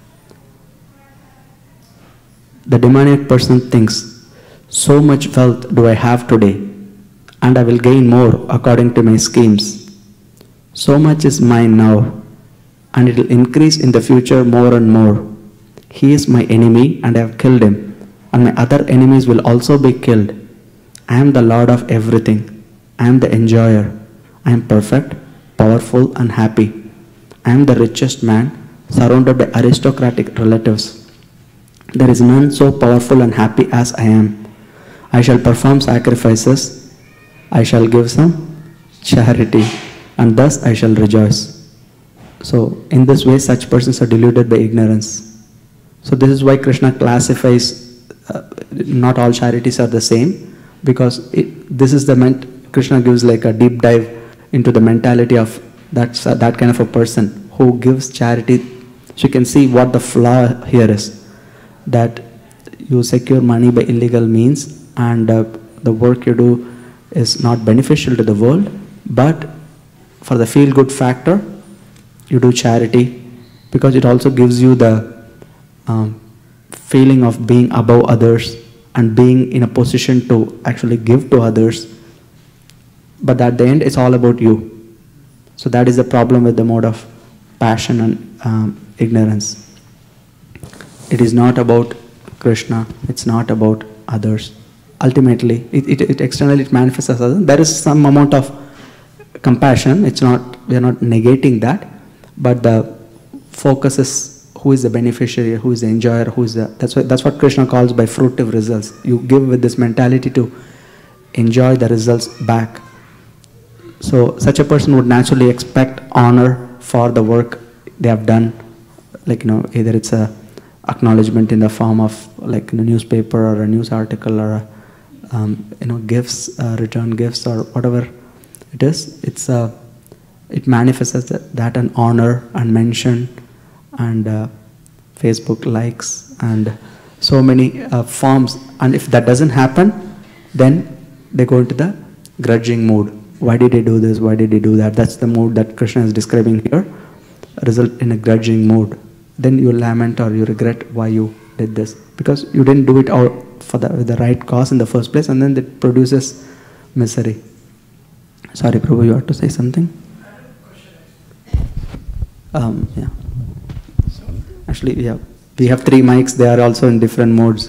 The demoniac person thinks, so much wealth do I have today, and I will gain more according to my schemes. So much is mine now, and it will increase in the future more and more. He is my enemy, and I have killed him, and my other enemies will also be killed. I am the Lord of everything. I am the enjoyer. I am perfect, powerful, and happy. I am the richest man, surrounded by aristocratic relatives. There is none so powerful and happy as I am. I shall perform sacrifices. I shall give some charity, and thus I shall rejoice. So, in this way, such persons are deluded by ignorance. So this is why Krishna classifies, not all charities are the same, because this is Krishna gives like a deep dive into the mentality of that kind of a person who gives charity. So you can see what the flaw here is, that you secure money by illegal means and the work you do is not beneficial to the world, but for the feel-good factor, you do charity because it also gives you the feeling of being above others and being in a position to actually give to others. But at the end, it's all about you. So that is the problem with the mode of passion and ignorance. It is not about Krishna. It's not about others. Ultimately, it externally it manifests as others. There is some amount of compassion. It's not, we are not negating that, but the focus is who is the beneficiary, who is the enjoyer, who is the, that's what Krishna calls by fruitive results. You give with this mentality to enjoy the results back. So such a person would naturally expect honor for the work they have done, like, either it's a acknowledgement in the form of like in a newspaper or a news article or gifts, return gifts or whatever it is. It manifests as that an honor and mention and Facebook likes and so many forms. And if that doesn't happen, then they go into the grudging mood. Why did he do this? Why did he do that? That's the mood that Krishna is describing here. Result in a grudging mood. Then you lament or you regret why you did this, because you didn't do it out with the right cause in the first place, and then it produces misery. Sorry, Prabhu, you have to say something? Yeah. Actually, yeah. We have 3 mics. They are also in different modes.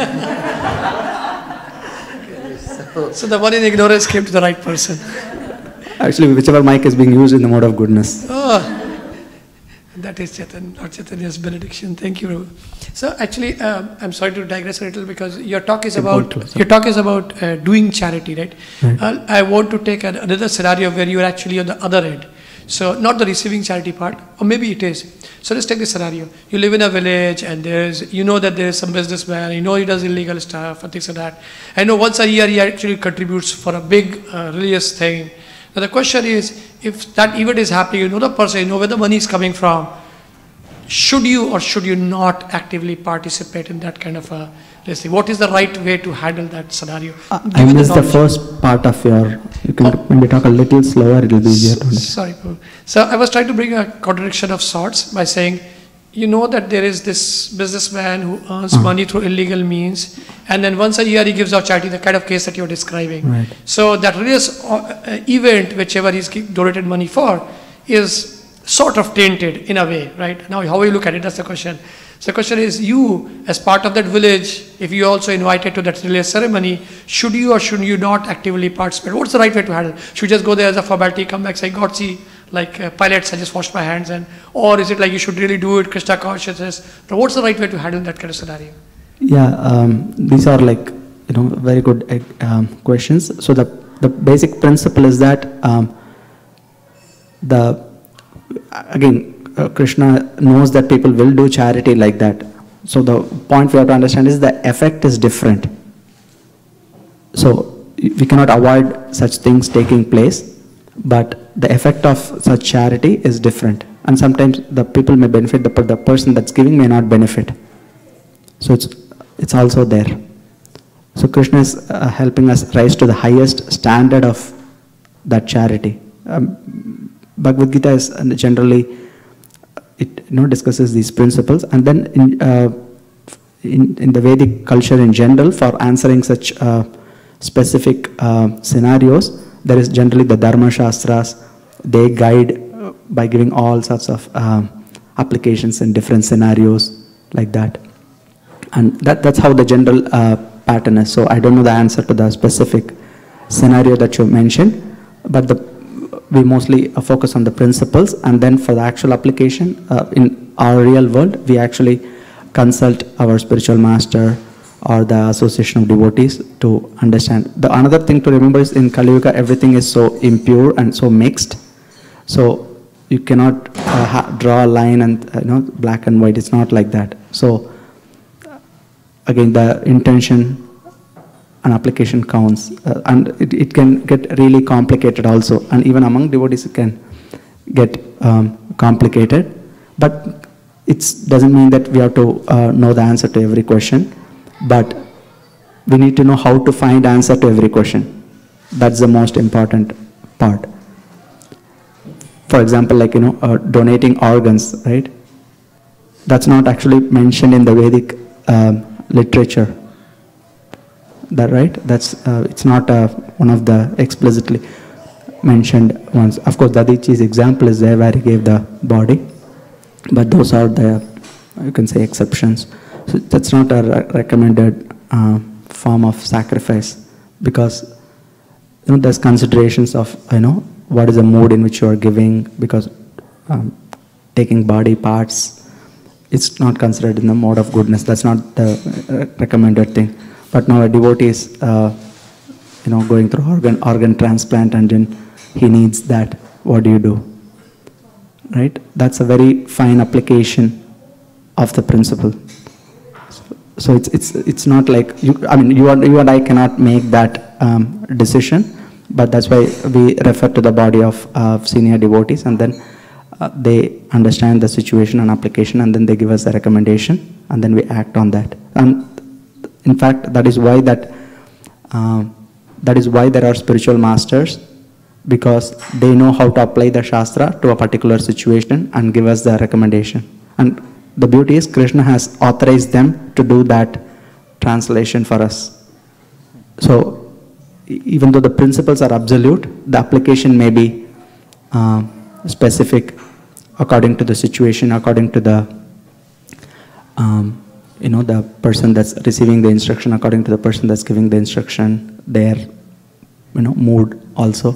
So the one in ignorance came to the right person. Actually, whichever mic is being used in the mode of goodness. Oh, that is Chaitanya's benediction. Thank you. So actually, I'm sorry to digress a little because your talk is about doing charity, right? I want to take another scenario where you are actually on the other end. So not the receiving charity part, or maybe it is. So let's take this scenario. You live in a village and you know that there is some businessman, he does illegal stuff and things like that. I know once a year he actually contributes for a big religious thing. Now the question is, if that event is happening, you know the person, you know where the money is coming from, should you or should you not actively participate in that kind of a thing? What is the right way to handle that scenario? I missed the first part of your, you can maybe talk a little slower, it will be easier to understand. Sorry, so I was trying to bring a contradiction of sorts by saying, you know that there is this businessman who earns money through illegal means, and then once a year he gives out charity, the kind of case that you're describing. Right. So that religious event, whichever he's donated money for, is sort of tainted in a way, right? Now, how you look at it, that's the question. So the question is, you, as part of that village, if you also invited to that religious ceremony, should you or should you not actively participate? What's the right way to handle it? Should you just go there as a formality, come back, say, God, see, like pilots, I just washed my hands, and or is it like you should really do it, Krishna consciousness? But what's the right way to handle that kind of scenario? Yeah, these are like, very good questions. So the basic principle is that Krishna knows that people will do charity like that. So the point we have to understand is the effect is different. So we cannot avoid such things taking place, but the effect of such charity is different. And sometimes the people may benefit, the person that's giving may not benefit. So it's also there. So Krishna is helping us rise to the highest standard of that charity. Bhagavad Gita is generally, it discusses these principles, and then in the Vedic culture in general, for answering such specific scenarios, there is generally the Dharma Shastras. They guide by giving all sorts of applications in different scenarios like that, and that's how the general pattern is. So I don't know the answer to the specific scenario that you mentioned, but we mostly focus on the principles, and then for the actual application in our real world, we actually consult our spiritual master or the association of devotees to understand. The another thing to remember is in Kali Yuga, everything is so impure and so mixed. So you cannot draw a line and black and white. It's not like that. So again, the intention and application counts, and it can get really complicated also, and even among devotees it can get complicated, but it doesn't mean that we have to know the answer to every question, but we need to know how to find answer to every question. That's the most important part. For example, like donating organs, right? That's not actually mentioned in the Vedic literature. That right? That's it's not one of the explicitly mentioned ones. Of course, Dadichi's example is there where he gave the body, but those are the, you can say, exceptions. So that's not a recommended form of sacrifice, because there's considerations of what is the mood in which you are giving, because taking body parts, it's not considered in the mode of goodness. That's not the recommended thing. But now a devotee is, going through organ transplant, and then he needs that. What do you do? Right? That's a very fine application of the principle. So it's not like you and I cannot make that decision, but that's why we refer to the body of senior devotees, and then they understand the situation and application, and then they give us a recommendation, and then we act on that. And in fact, that is why there are spiritual masters, because they know how to apply the Shastra to a particular situation and give us the recommendation. And the beauty is Krishna has authorized them to do that translation for us. So even though the principles are absolute, the application may be specific according to the situation, according to the the person that's receiving the instruction, according to the person that's giving the instruction, their mood also.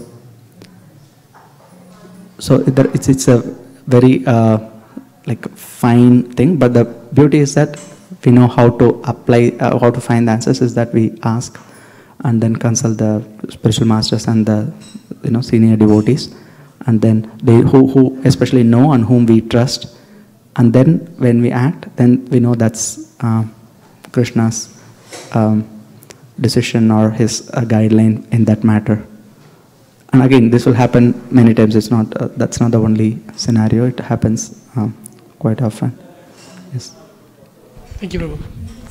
So it's a very fine thing, but the beauty is that we know how to apply, how to find the answers, is that we ask and then consult the spiritual masters and the senior devotees, and then they who especially know and whom we trust. And then when we act, then we know that's Krishna's decision or his guideline in that matter. And again, this will happen many times. It's not that's not the only scenario. It happens quite often. Yes. Thank you, Prabhu.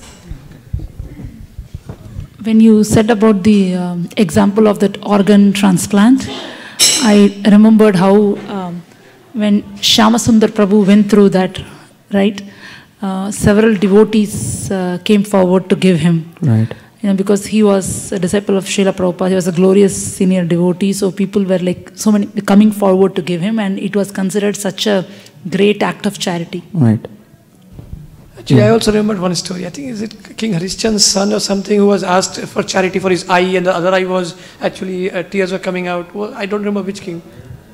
When you said about the example of that organ transplant, I remembered how when Shyamasundar Prabhu went through that, right? Several devotees came forward to give him. Right. You know, because he was a disciple of Srila Prabhupada, he was a glorious senior devotee, so people were like, so many coming forward to give him, and it was considered such a great act of charity. Right. Actually, I also remember one story. I think is it King Harishchand's son or something who was asked for charity for his eye, and the other eye was actually tears were coming out. Well, I don't remember which king.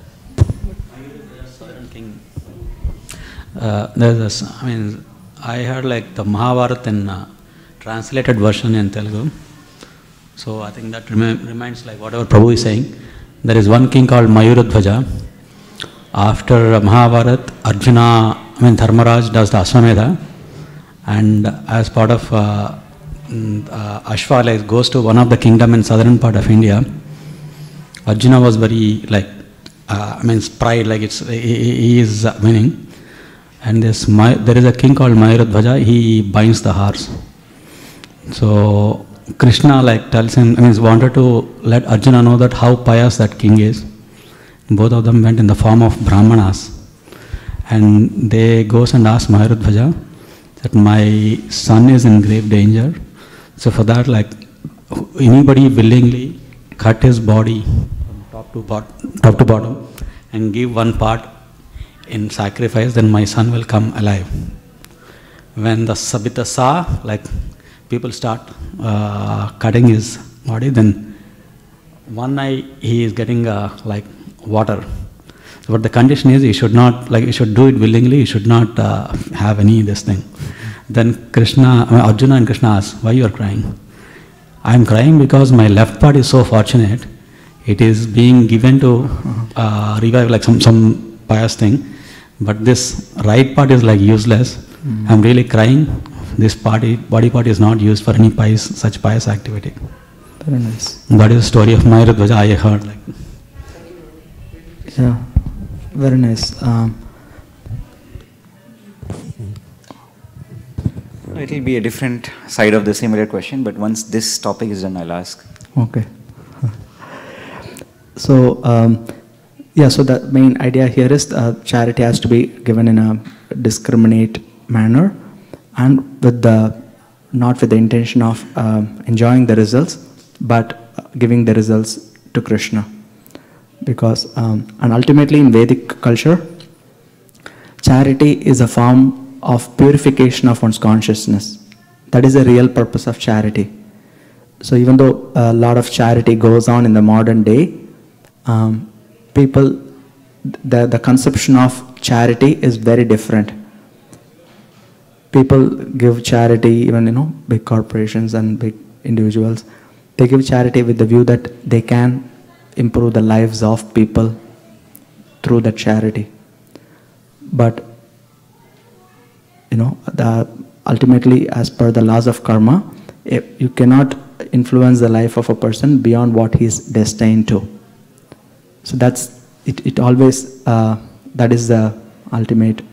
There's this, I mean, I heard like the Mahabharata in translated version in Telugu. So I think that reminds like whatever Prabhu is saying. There is one king called Mayuradhvaja. After Mahabharata, Arjuna, Dharmaraj does the Aswamedha, and as part of Ashwa, like, goes to one of the kingdom in southern part of India. Arjuna was very like, pride, like he is winning. And there is a king called Mayuradhvaja, he binds the horse. So Krishna like tells him, wanted to let Arjuna know that how pious that king is. Both of them went in the form of Brahmanas. And they goes and ask Mayuradhvaja that my son is in grave danger. So for that, like, anybody willingly cut his body from top to bottom and give one part in sacrifice, then my son will come alive. When the Sabita saw, like, people start cutting his body, then one eye he is getting like water. But the condition is he should not, like, he should do it willingly, he should not have any this thing. Then Arjuna and Krishna ask, why you are crying? I am crying because my left part is so fortunate. It is being given to revive like some pious thing. But this right part is like useless. I am really crying. This body part is not used for any such pious activity. Very nice. That is the story of Mayuradhvaja I heard. Like. Yeah, very nice. It will be a different side of the similar question, but once this topic is done, I'll ask. Okay. So, so the main idea here is charity has to be given in a discriminate manner and not with the intention of enjoying the results, but giving the results to Krishna. Because, and ultimately in Vedic culture, charity is a form of purification of one's consciousness. That is the real purpose of charity. So even though a lot of charity goes on in the modern day, people, the conception of charity is very different. People give charity, even big corporations and big individuals, they give charity with the view that they can improve the lives of people through that charity. But ultimately, as per the laws of karma, you cannot influence the life of a person beyond what he is destined to. So that's it. Always that is the ultimate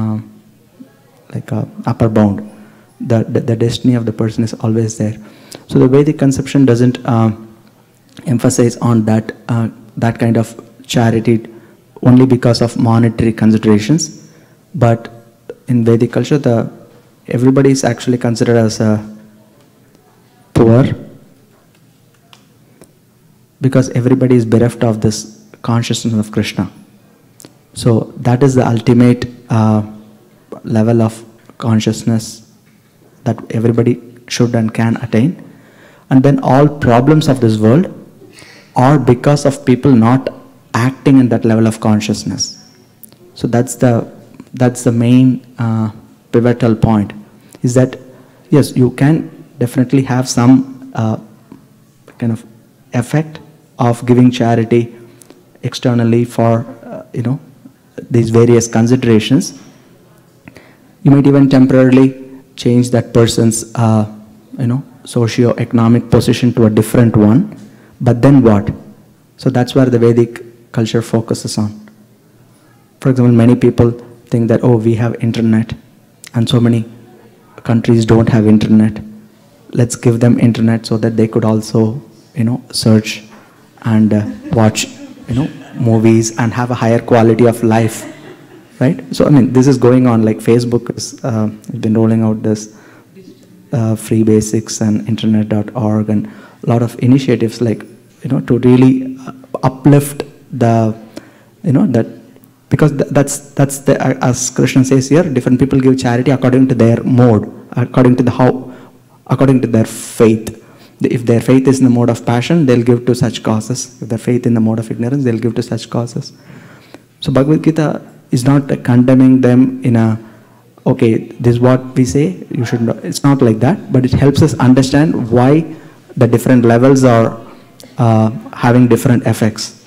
upper bound. The destiny of the person is always there. So the Vedic conception doesn't emphasize on that kind of charity only because of monetary considerations, but in Vedic culture, everybody is actually considered as poor because everybody is bereft of this consciousness of Krishna. So that is the ultimate level of consciousness that everybody should and can attain. And then all problems of this world are because of people not acting in that level of consciousness. So that's the main pivotal point, is that yes, you can definitely have some kind of effect of giving charity externally for these various considerations. You might even temporarily change that person's socio-economic position to a different one, but then what? So that's where the Vedic culture focuses on. For example, many people think that, oh, we have internet and so many countries don't have internet. Let's give them internet so that they could also, search and watch, movies and have a higher quality of life, right? So I mean, this is going on. Like Facebook has been rolling out this free basics and internet.org and a lot of initiatives, like to really uplift the that, because that's the, as Krishna says here, different people give charity according to their mode, according to their faith. If their faith is in the mode of passion, they'll give to such causes. If their faith in the mode of ignorance, they'll give to such causes. So Bhagavad Gita is not condemning them in a, okay, this is what we say, you should not. It's not like that, but it helps us understand why the different levels are having different effects.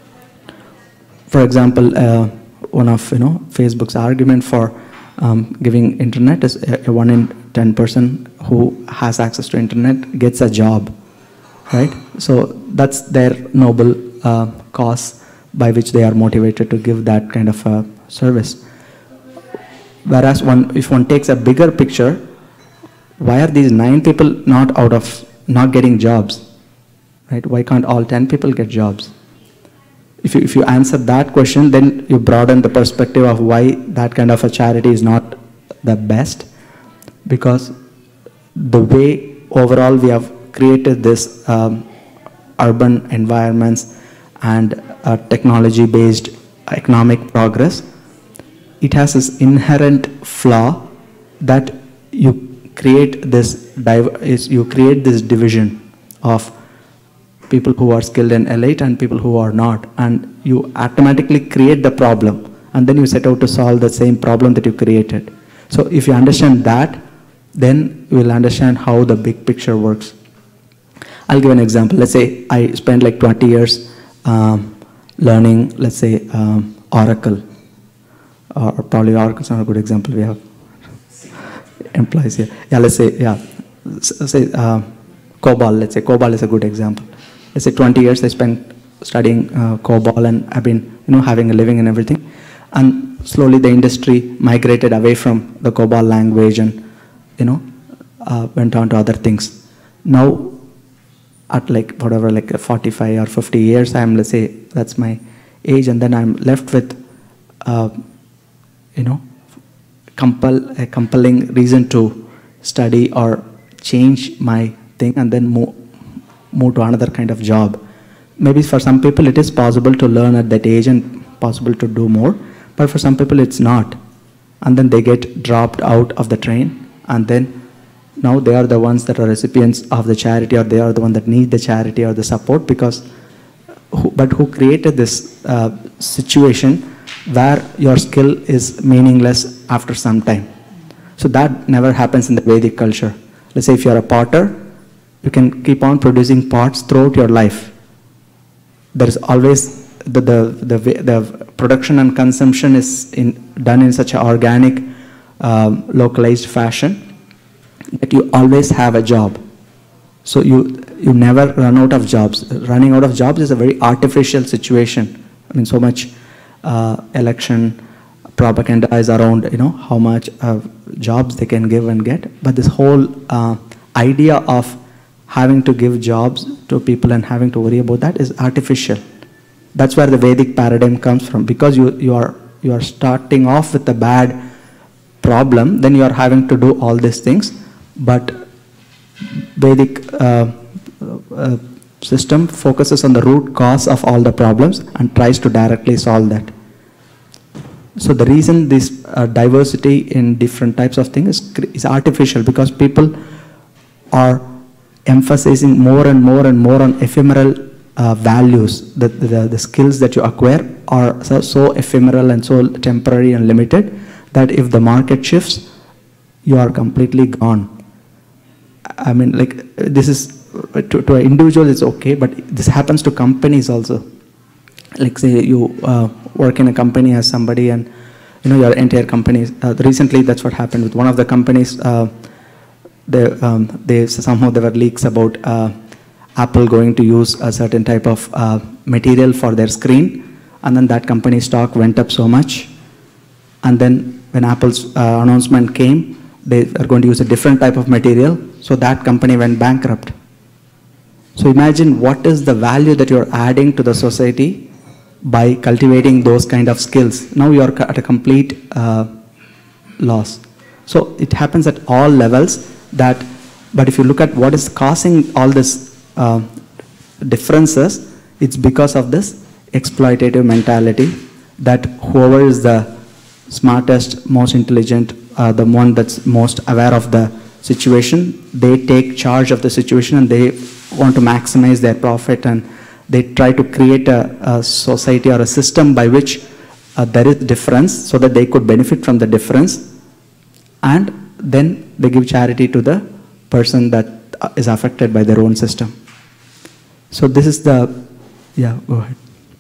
For example, one of Facebook's argument for giving internet is a 1 in 10 person who has access to internet gets a job, right? So that's their noble cause by which they are motivated to give that kind of a service. Whereas if one takes a bigger picture, why are these 9 people not getting jobs, right? Why can't all 10 people get jobs? If you answer that question, then you broaden the perspective of why that kind of a charity is not the best. Because the way overall we have created this urban environments and technology-based economic progress, it has this inherent flaw that you create this division of people who are skilled and elite and people who are not, and you automatically create the problem, and then you set out to solve the same problem that you created. So if you understand that, then you will understand how the big picture works. I'll give an example. Let's say I spent like 20 years learning, let's say, Oracle. Or probably Oracle's not a good example. We have employees here. Yeah, let's say, say COBOL. Let's say COBOL is a good example. Let's say 20 years I spent studying COBOL, and I've been, having a living and everything. And slowly the industry migrated away from the COBOL language and, went on to other things. Now, at like whatever, like 45 or 50 years, let's say that's my age, and then I'm left with, a compelling reason to study or change my thing and then move to another kind of job. Maybe for some people it is possible to learn at that age and possible to do more, but for some people it's not. And then they get dropped out of the train, and then now they are the ones that are recipients of the charity, or they are the ones that need the charity or the support, because who created this situation where your skill is meaningless after some time. So that never happens in the Vedic culture. Let's say if you're a potter, you can keep on producing pots throughout your life. There is always the production and consumption is done in such an organic, localized fashion that you always have a job. So you never run out of jobs. Running out of jobs is a very artificial situation. I mean, so much election propaganda is around, how much jobs they can give and get. But this whole idea of having to give jobs to people and having to worry about that is artificial. That's where the Vedic paradigm comes from. Because you are starting off with a bad problem, then you are having to do all these things. But Vedic system focuses on the root cause of all the problems and tries to directly solve that. So the reason this diversity in different types of things is artificial, because people are emphasizing more and more and more on ephemeral values. The skills that you acquire are so ephemeral and so temporary and limited that if the market shifts, you are completely gone. I mean, like, this is to an individual it's okay, but this happens to companies also. Like, say you work in a company as somebody, and your entire company. Recently, that's what happened with one of the companies. Somehow there were leaks about Apple going to use a certain type of material for their screen, and then that company's stock went up so much. And then when Apple's announcement came, they are going to use a different type of material, so that company went bankrupt. So imagine what is the value that you're adding to the society by cultivating those kind of skills. Now you are at a complete loss. So it happens at all levels. But if you look at what is causing all this differences, it's because of this exploitative mentality, that whoever is the smartest, most intelligent, the one that's most aware of the situation, they take charge of the situation and they want to maximize their profit, and they try to create a society or a system by which there is difference so that they could benefit from the difference, and then they give charity to the person that is affected by their own system. So this is the, yeah, go ahead.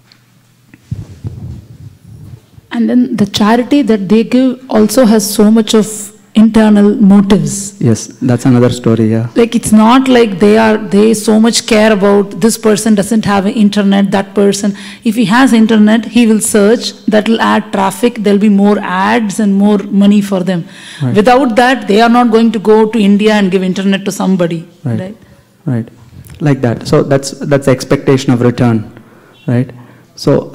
And then the charity that they give also has so much of internal motives. Yes, that's another story, yeah. Like it's not like they so much care about this person doesn't have internet, that person. If he has internet, he will search, that will add traffic, there'll be more ads and more money for them. Right. Without that, they are not going to go to India and give internet to somebody. Right. Right. Like that. So that's the expectation of return, right? So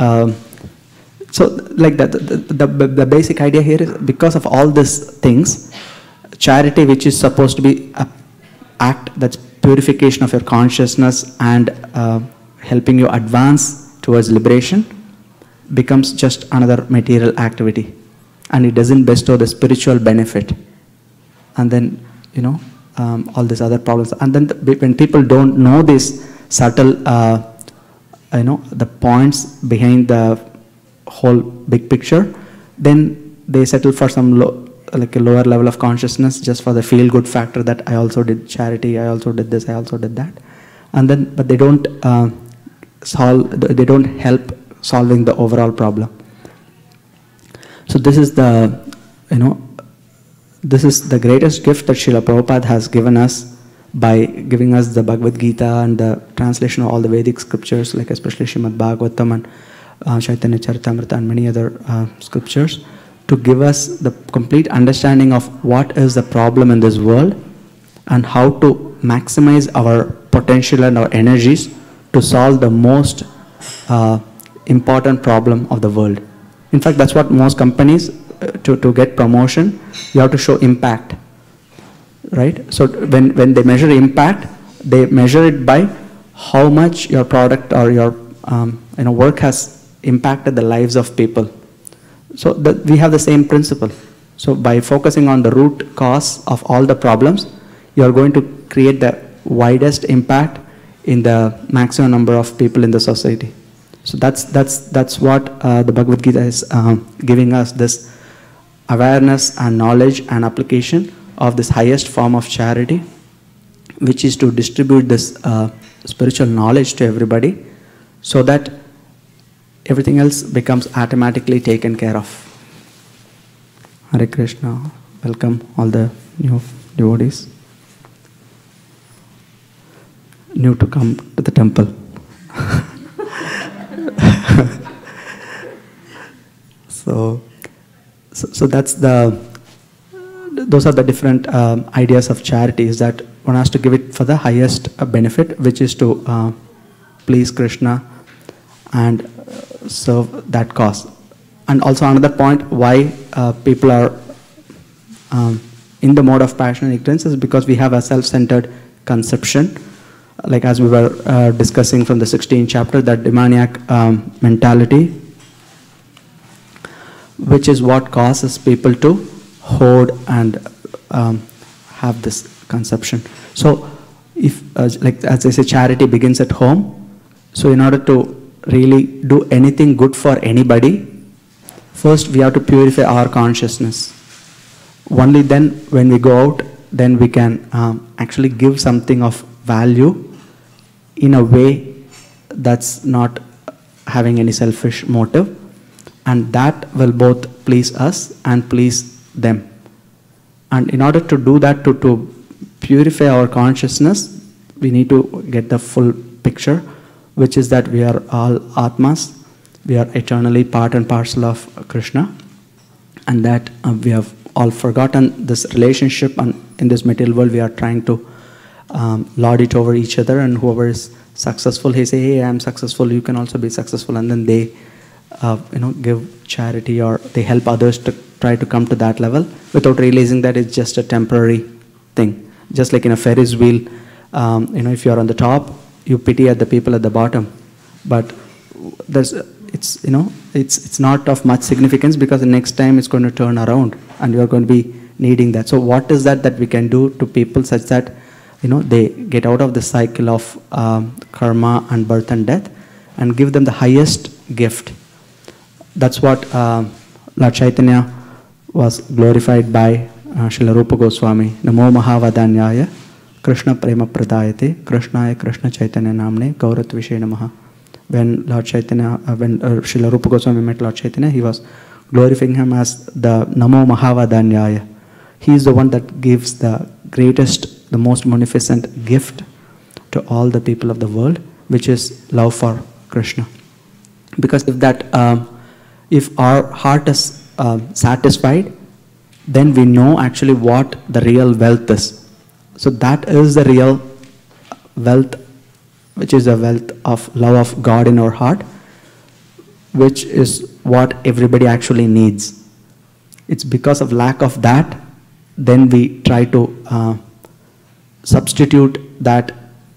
so like that, the basic idea here is, because of all these things, charity, which is supposed to be an act that's purification of your consciousness and helping you advance towards liberation, becomes just another material activity, and it doesn't bestow the spiritual benefit. And then, you know, all these other problems. And then when people don't know these subtle, you know, the points behind the whole big picture, then they settle for some like a lower level of consciousness just for the feel-good factor, that I also did charity, I also did this, I also did that, and then but they don't they don't help solving the overall problem. So this is the, you know, this is the greatest gift that Srila Prabhupada has given us by giving us the Bhagavad Gita and the translation of all the Vedic scriptures, like especially Srimad Bhagavatam and Chaitanya Charitamrita and many other scriptures, to give us the complete understanding of what is the problem in this world and how to maximize our potential and our energies to solve the most important problem of the world. In fact, that's what most companies, to get promotion, you have to show impact, right? So when they measure impact, they measure it by how much your product or your you know, work has impacted the lives of people. So we have the same principle. So by focusing on the root cause of all the problems, you are going to create the widest impact in the maximum number of people in the society. So that's what the Bhagavad Gita is giving us, this awareness and knowledge and application of this highest form of charity, which is to distribute this spiritual knowledge to everybody, so that everything else becomes automatically taken care of. Hare Krishna. Welcome all the new devotees, new to come to the temple. So that's those are the different ideas of charity, is that one has to give it for the highest benefit, which is to please Krishna and serve that cause. And also another point why people are in the mode of passion and ignorance is because we have a self-centered conception, like as we were discussing from the 16th chapter, that demoniac mentality, which is what causes people to hoard and have this conception. So if like as I say, charity begins at home. So in order to really do anything good for anybody, first we have to purify our consciousness. Only then, when we go out, then we can actually give something of value in a way that's not having any selfish motive, and that will both please us and please them. And in order to do that, to purify our consciousness, we need to get the full picture, which is that we are all Atmas, we are eternally part and parcel of Krishna, and that we have all forgotten this relationship, and in this material world we are trying to lord it over each other, and whoever is successful, he say, hey, I am successful, you can also be successful, and then they give charity, or they help others to try to come to that level without realizing that it's just a temporary thing. Just like in a Ferris wheel, if you're on the top, you pity at the people at the bottom, but it's not of much significance, because the next time it's going to turn around and you're going to be needing that. So what is that we can do to people such that they get out of the cycle of karma and birth and death, and give them the highest gift? That's what Lord Chaitanya was glorified by Srila Rupa Goswami. Namo Mahavadanyaya Krishna Prema Pradayate Krishnaya Krishna Chaitanya Namne Gauratvishe Namaha. When Lord Chaitanya, when Srila Rupa Goswami met Lord Chaitanya, he was glorifying him as the Namo Mahavadanyaya. He is the one that gives the greatest, the most munificent gift to all the people of the world, which is love for Krishna. Because if our heart is satisfied, then we know actually what the real wealth is. So that is the real wealth, which is the wealth of love of God in our heart, which is what everybody actually needs. It's because of lack of that, then we try to substitute that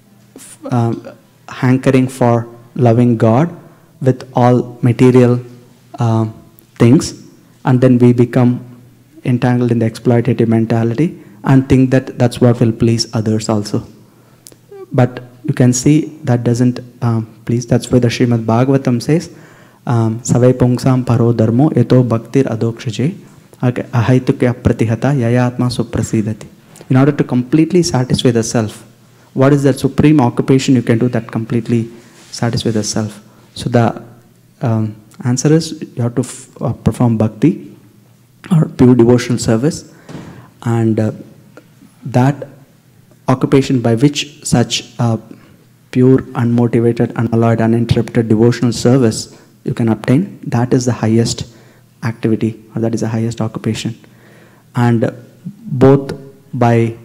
hankering for loving God with all material things, and then we become entangled in the exploitative mentality and think that that's what will please others also. But you can see that doesn't please. That's why the Srimad Bhagavatam says, Savai pungsam paro dharmo eto bhaktir adokshaje ahaitukya pratihata yayatma suprasidati. In order to completely satisfy the self, what is that supreme occupation you can do that completely satisfy the self? So the answer is you have to perform bhakti, or pure devotional service, and that occupation by which such pure, unmotivated, unalloyed, uninterrupted devotional service you can obtain, that is the highest activity, or that is the highest occupation. And both by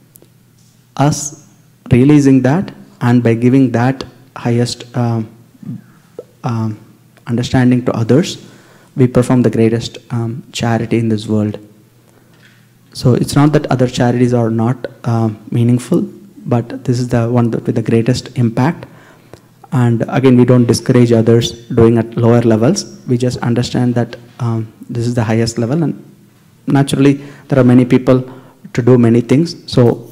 us realizing that and by giving that highest understanding to others, we perform the greatest charity in this world. So it's not that other charities are not meaningful, but this is the one with the greatest impact. And again, we don't discourage others doing at lower levels. We just understand that this is the highest level, and naturally there are many people to do many things. So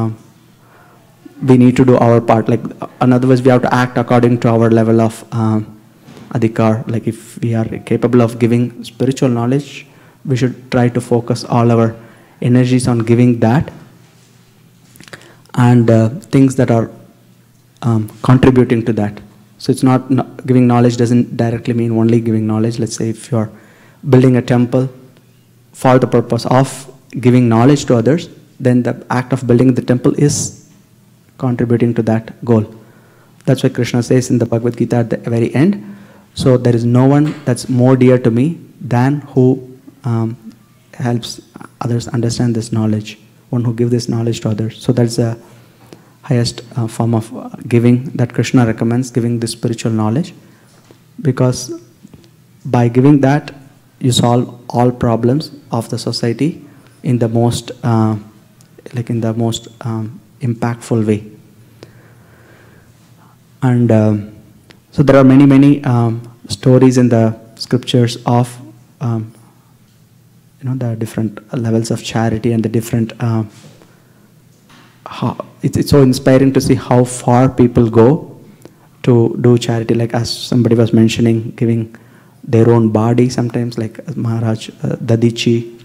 we need to do our part. Like, in other words, we have to act according to our level of adhikar. Like, if we are capable of giving spiritual knowledge, we should try to focus all our energies on giving that, and things that are contributing to that. So it's not giving knowledge doesn't directly mean only giving knowledge. Let's say if you're building a temple for the purpose of giving knowledge to others, then the act of building the temple is contributing to that goal. That's why Krishna says in the Bhagavad Gita at the very end, so there is no one that's more dear to me than who helps others understand this knowledge, one who gives this knowledge to others. So that's the highest form of giving that Krishna recommends, giving this spiritual knowledge, because by giving that you solve all problems of the society in the most impactful way. And so there are many stories in the scriptures of the different levels of charity and the different it's so inspiring to see how far people go to do charity. Like, as somebody was mentioning, giving their own body sometimes, like Maharaj Dadichi.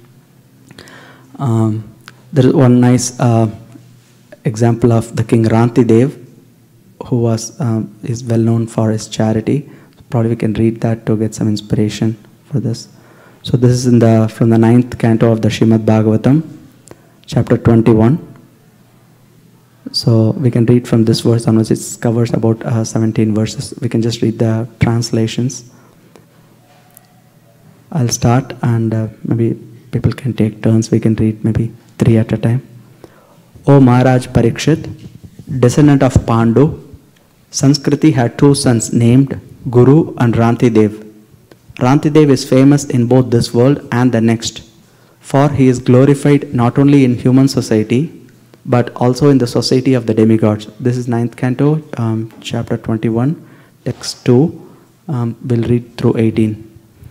There is one nice example of the King Ranti Dev, who is well known for his charity. Probably we can read that to get some inspiration for this. So this is from the 9th canto of the Srimad Bhagavatam, chapter 21. So we can read from this verse onwards. It covers about 17 verses. We can just read the translations. I'll start and maybe people can take turns. We can read maybe 3 at a time. O Maharaj Parikshit, descendant of Pandu, Sanskriti had 2 sons named Guru and Rantidev. Rantidev is famous in both this world and the next, for he is glorified not only in human society but also in the society of the demigods. This is 9th canto, chapter 21, text 2. We'll read through 18.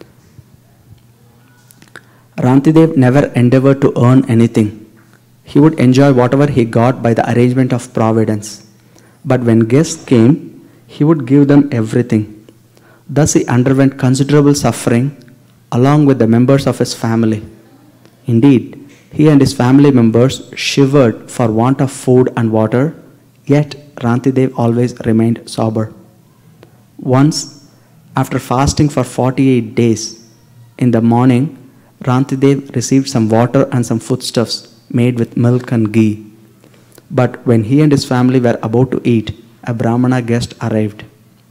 Rantidev never endeavored to earn anything. He would enjoy whatever he got by the arrangement of providence. But when guests came, he would give them everything. Thus he underwent considerable suffering along with the members of his family. Indeed, he and his family members shivered for want of food and water, yet Rantidev always remained sober. Once, after fasting for 48 days, in the morning, Rantidev received some water and some foodstuffs made with milk and ghee. But when he and his family were about to eat, a Brahmana guest arrived.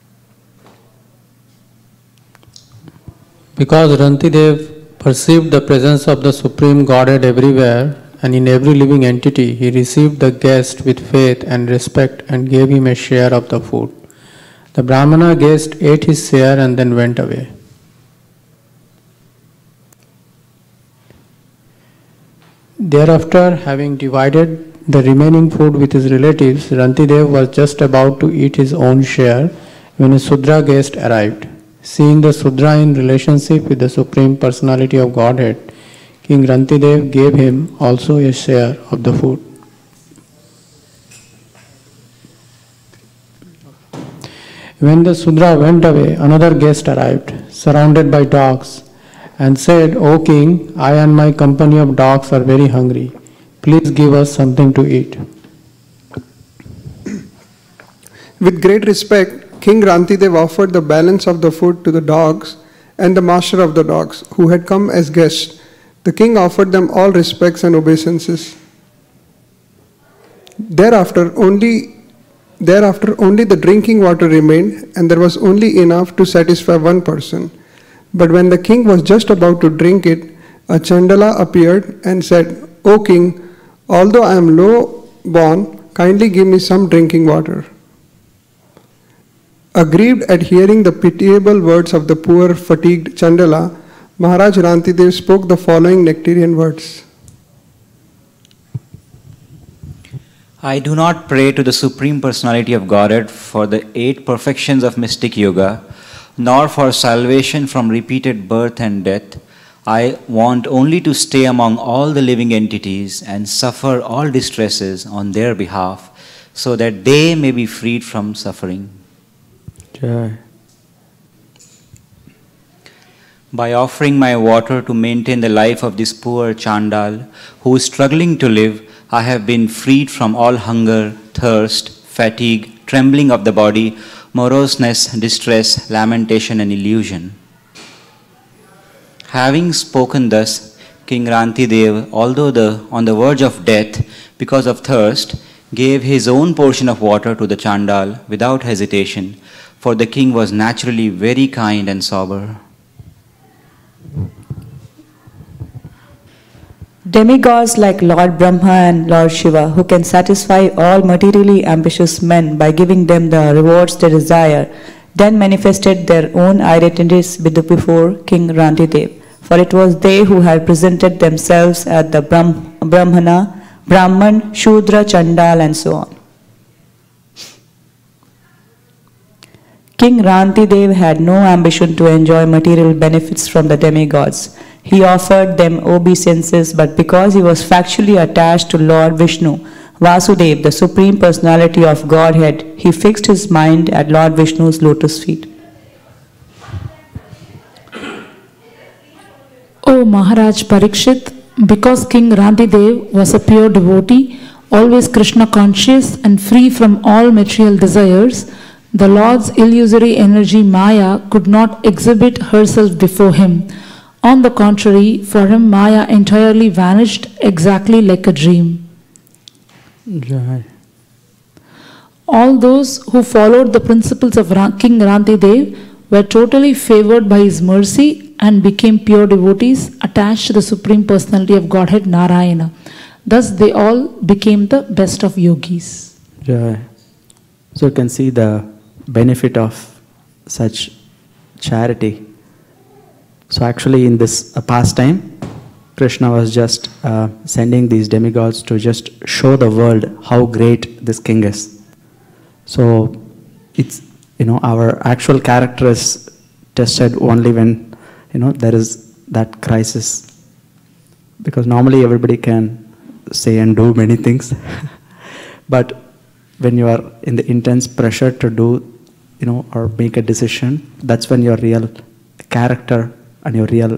Because Rantidev perceived the presence of the Supreme Godhead everywhere and in every living entity, he received the guest with faith and respect and gave him a share of the food. The Brahmana guest ate his share and then went away. Thereafter, having divided the remaining food with his relatives, Rantidev was just about to eat his own share when a Sudra guest arrived. Seeing the Sudra in relationship with the Supreme Personality of Godhead, King Rantidev gave him also a share of the food. When the Sudra went away, another guest arrived, surrounded by dogs, and said, O king, I and my company of dogs are very hungry. Please give us something to eat. With great respect, King Rantidev offered the balance of the food to the dogs and the master of the dogs, who had come as guests. The king offered them all respects and obeisances. Thereafter, only the drinking water remained, and there was only enough to satisfy one person. But when the king was just about to drink it, a Chandala appeared and said, O king, although I am low born, kindly give me some drinking water. Aggrieved at hearing the pitiable words of the poor, fatigued Chandala, Maharaj Rantidev spoke the following nectarian words. I do not pray to the Supreme Personality of Godhead for the 8 perfections of mystic yoga, nor for salvation from repeated birth and death. I want only to stay among all the living entities and suffer all distresses on their behalf, so that they may be freed from suffering. Jai. By offering my water to maintain the life of this poor Chandal who is struggling to live, I have been freed from all hunger, thirst, fatigue, trembling of the body, moroseness, distress, lamentation and illusion. Having spoken thus, King Rantidev, although on the verge of death because of thirst, gave his own portion of water to the Chandal without hesitation, for the king was naturally very kind and sober. Demigods like Lord Brahma and Lord Shiva, who can satisfy all materially ambitious men by giving them the rewards they desire, then manifested their own identities before King Rantidev. For it was they who had presented themselves at the Brahman, Shudra, Chandal and so on. King Rantidev had no ambition to enjoy material benefits from the demigods. He offered them obeisances, but because he was factually attached to Lord Vishnu, Vasudev, the Supreme Personality of Godhead, he fixed his mind at Lord Vishnu's lotus feet. O Maharaj Parikshit, because King Rantidev was a pure devotee, always Krishna conscious and free from all material desires, the Lord's illusory energy Maya could not exhibit herself before him. On the contrary, for him Maya entirely vanished exactly like a dream. Jai. All those who followed the principles of King Rantidev were totally favored by his mercy and became pure devotees attached to the Supreme Personality of Godhead Narayana. Thus they all became the best of yogis. Yeah. So you can see the benefit of such charity. So actually in this pastime, Krishna was just sending these demigods to just show the world how great this king is. So it's, our actual character is tested only when, there is that crisis. Because normally everybody can say and do many things. But when you are in the intense pressure to do, or make a decision, that's when your real character and your real,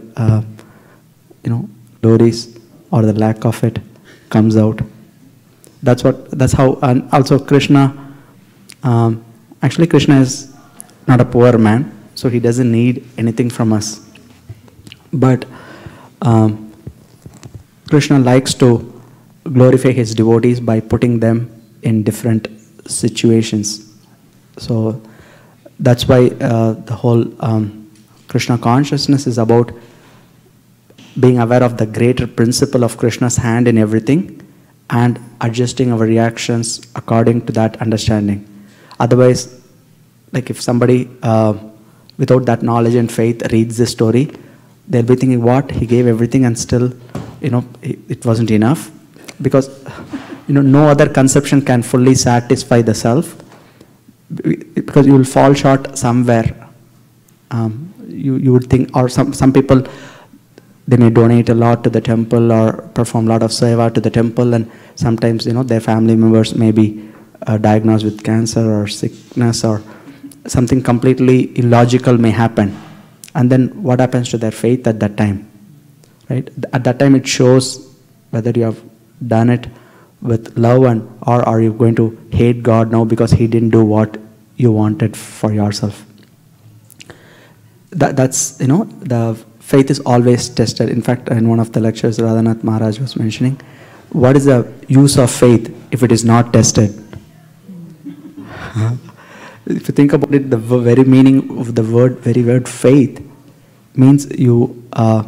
glories or the lack of it comes out. That's how, and also Krishna, actually Krishna is not a poor man, so he doesn't need anything from us. But Krishna likes to glorify his devotees by putting them in different situations. So that's why the whole Krishna consciousness is about being aware of the greater principle of Krishna's hand in everything and adjusting our reactions according to that understanding. Otherwise, like if somebody without that knowledge and faith reads this story, they'll be thinking, what? He gave everything and still, it wasn't enough. Because, no other conception can fully satisfy the self. Because you will fall short somewhere. You would think, or some people, they may donate a lot to the temple or perform a lot of seva to the temple, and sometimes their family members may be diagnosed with cancer or sickness, or something completely illogical may happen. And then what happens to their faith at that time? Right? At that time it shows whether you have done it with love or are you going to hate God now because he didn't do what you wanted for yourself. That's, the faith is always tested. In fact, in one of the lectures, Radhanath Maharaj was mentioning, what is the use of faith if it is not tested? If you think about it, the very meaning of the very word faith means you,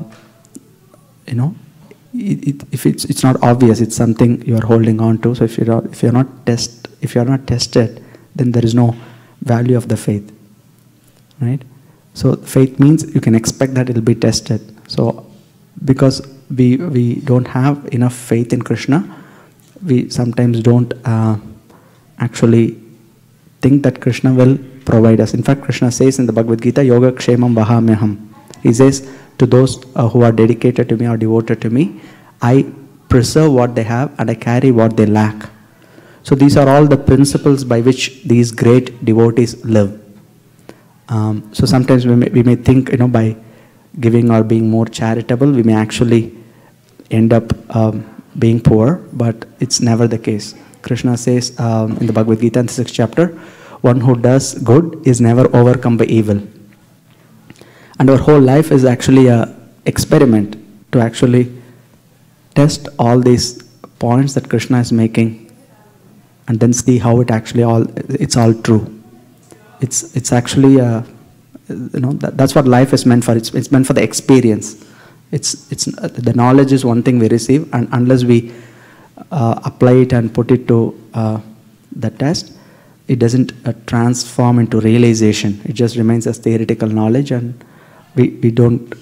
if it's not obvious, it's something you are holding on to. So if you're not tested, then there is no value of the faith, right? So faith means you can expect that it will be tested. So because we don't have enough faith in Krishna, we sometimes don't actually think that Krishna will provide us. In fact, Krishna says in the Bhagavad Gita, Yoga Kshemam Vahamyaham. He says, to those who are dedicated to me or devoted to me, I preserve what they have and I carry what they lack. So these are all the principles by which these great devotees live. So sometimes we may think, by giving or being more charitable, we may actually end up being poor, but it's never the case. Krishna says in the Bhagavad Gita in the 6th chapter, one who does good is never overcome by evil. And our whole life is actually an experiment to actually test all these points that Krishna is making and then see how it's all true. It's actually that's what life is meant for. It's meant for the experience. The knowledge is one thing we receive, and unless we apply it and put it to the test, it doesn't transform into realization. It just remains as theoretical knowledge, and we don't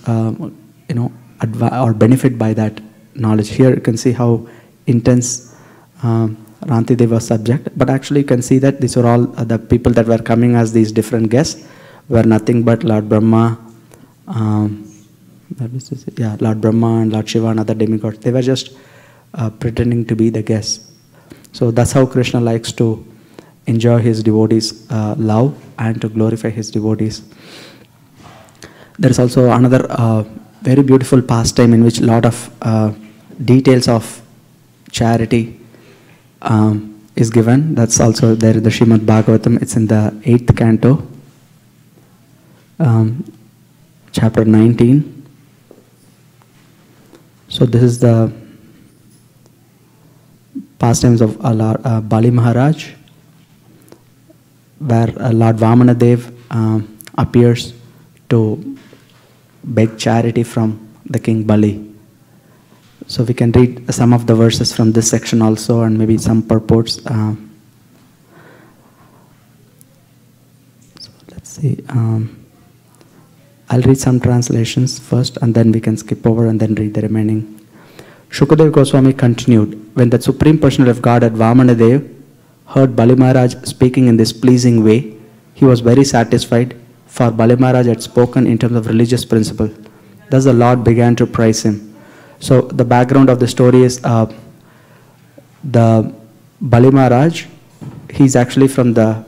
or benefit by that knowledge. Here you can see how intense Rantidev was subject, but actually you can see that these are all the people that were coming as these different guests were nothing but Lord Brahma, Lord Brahma and Lord Shiva and other demigods. They were just pretending to be the guests. So that's how Krishna likes to enjoy his devotees' love and to glorify his devotees. There is also another very beautiful pastime in which a lot of details of charity is given. That's also there in the Srimad Bhagavatam. It's in the 8th canto, chapter 19. So this is the pastimes of Bali Maharaj, where Lord Vamanadev appears to beg charity from the king Bali. So we can read some of the verses from this section also, and maybe some purports. So let's see. I'll read some translations first, and then we can skip over and then read the remaining. Shukadeva Goswami continued, when the Supreme Personality of Godhead Vamanadev heard Bali Maharaj speaking in this pleasing way, he was very satisfied, for Bali Maharaj had spoken in terms of religious principle. Thus the Lord began to praise him. So the background of the story is the Bali Maharaj, he's actually from the,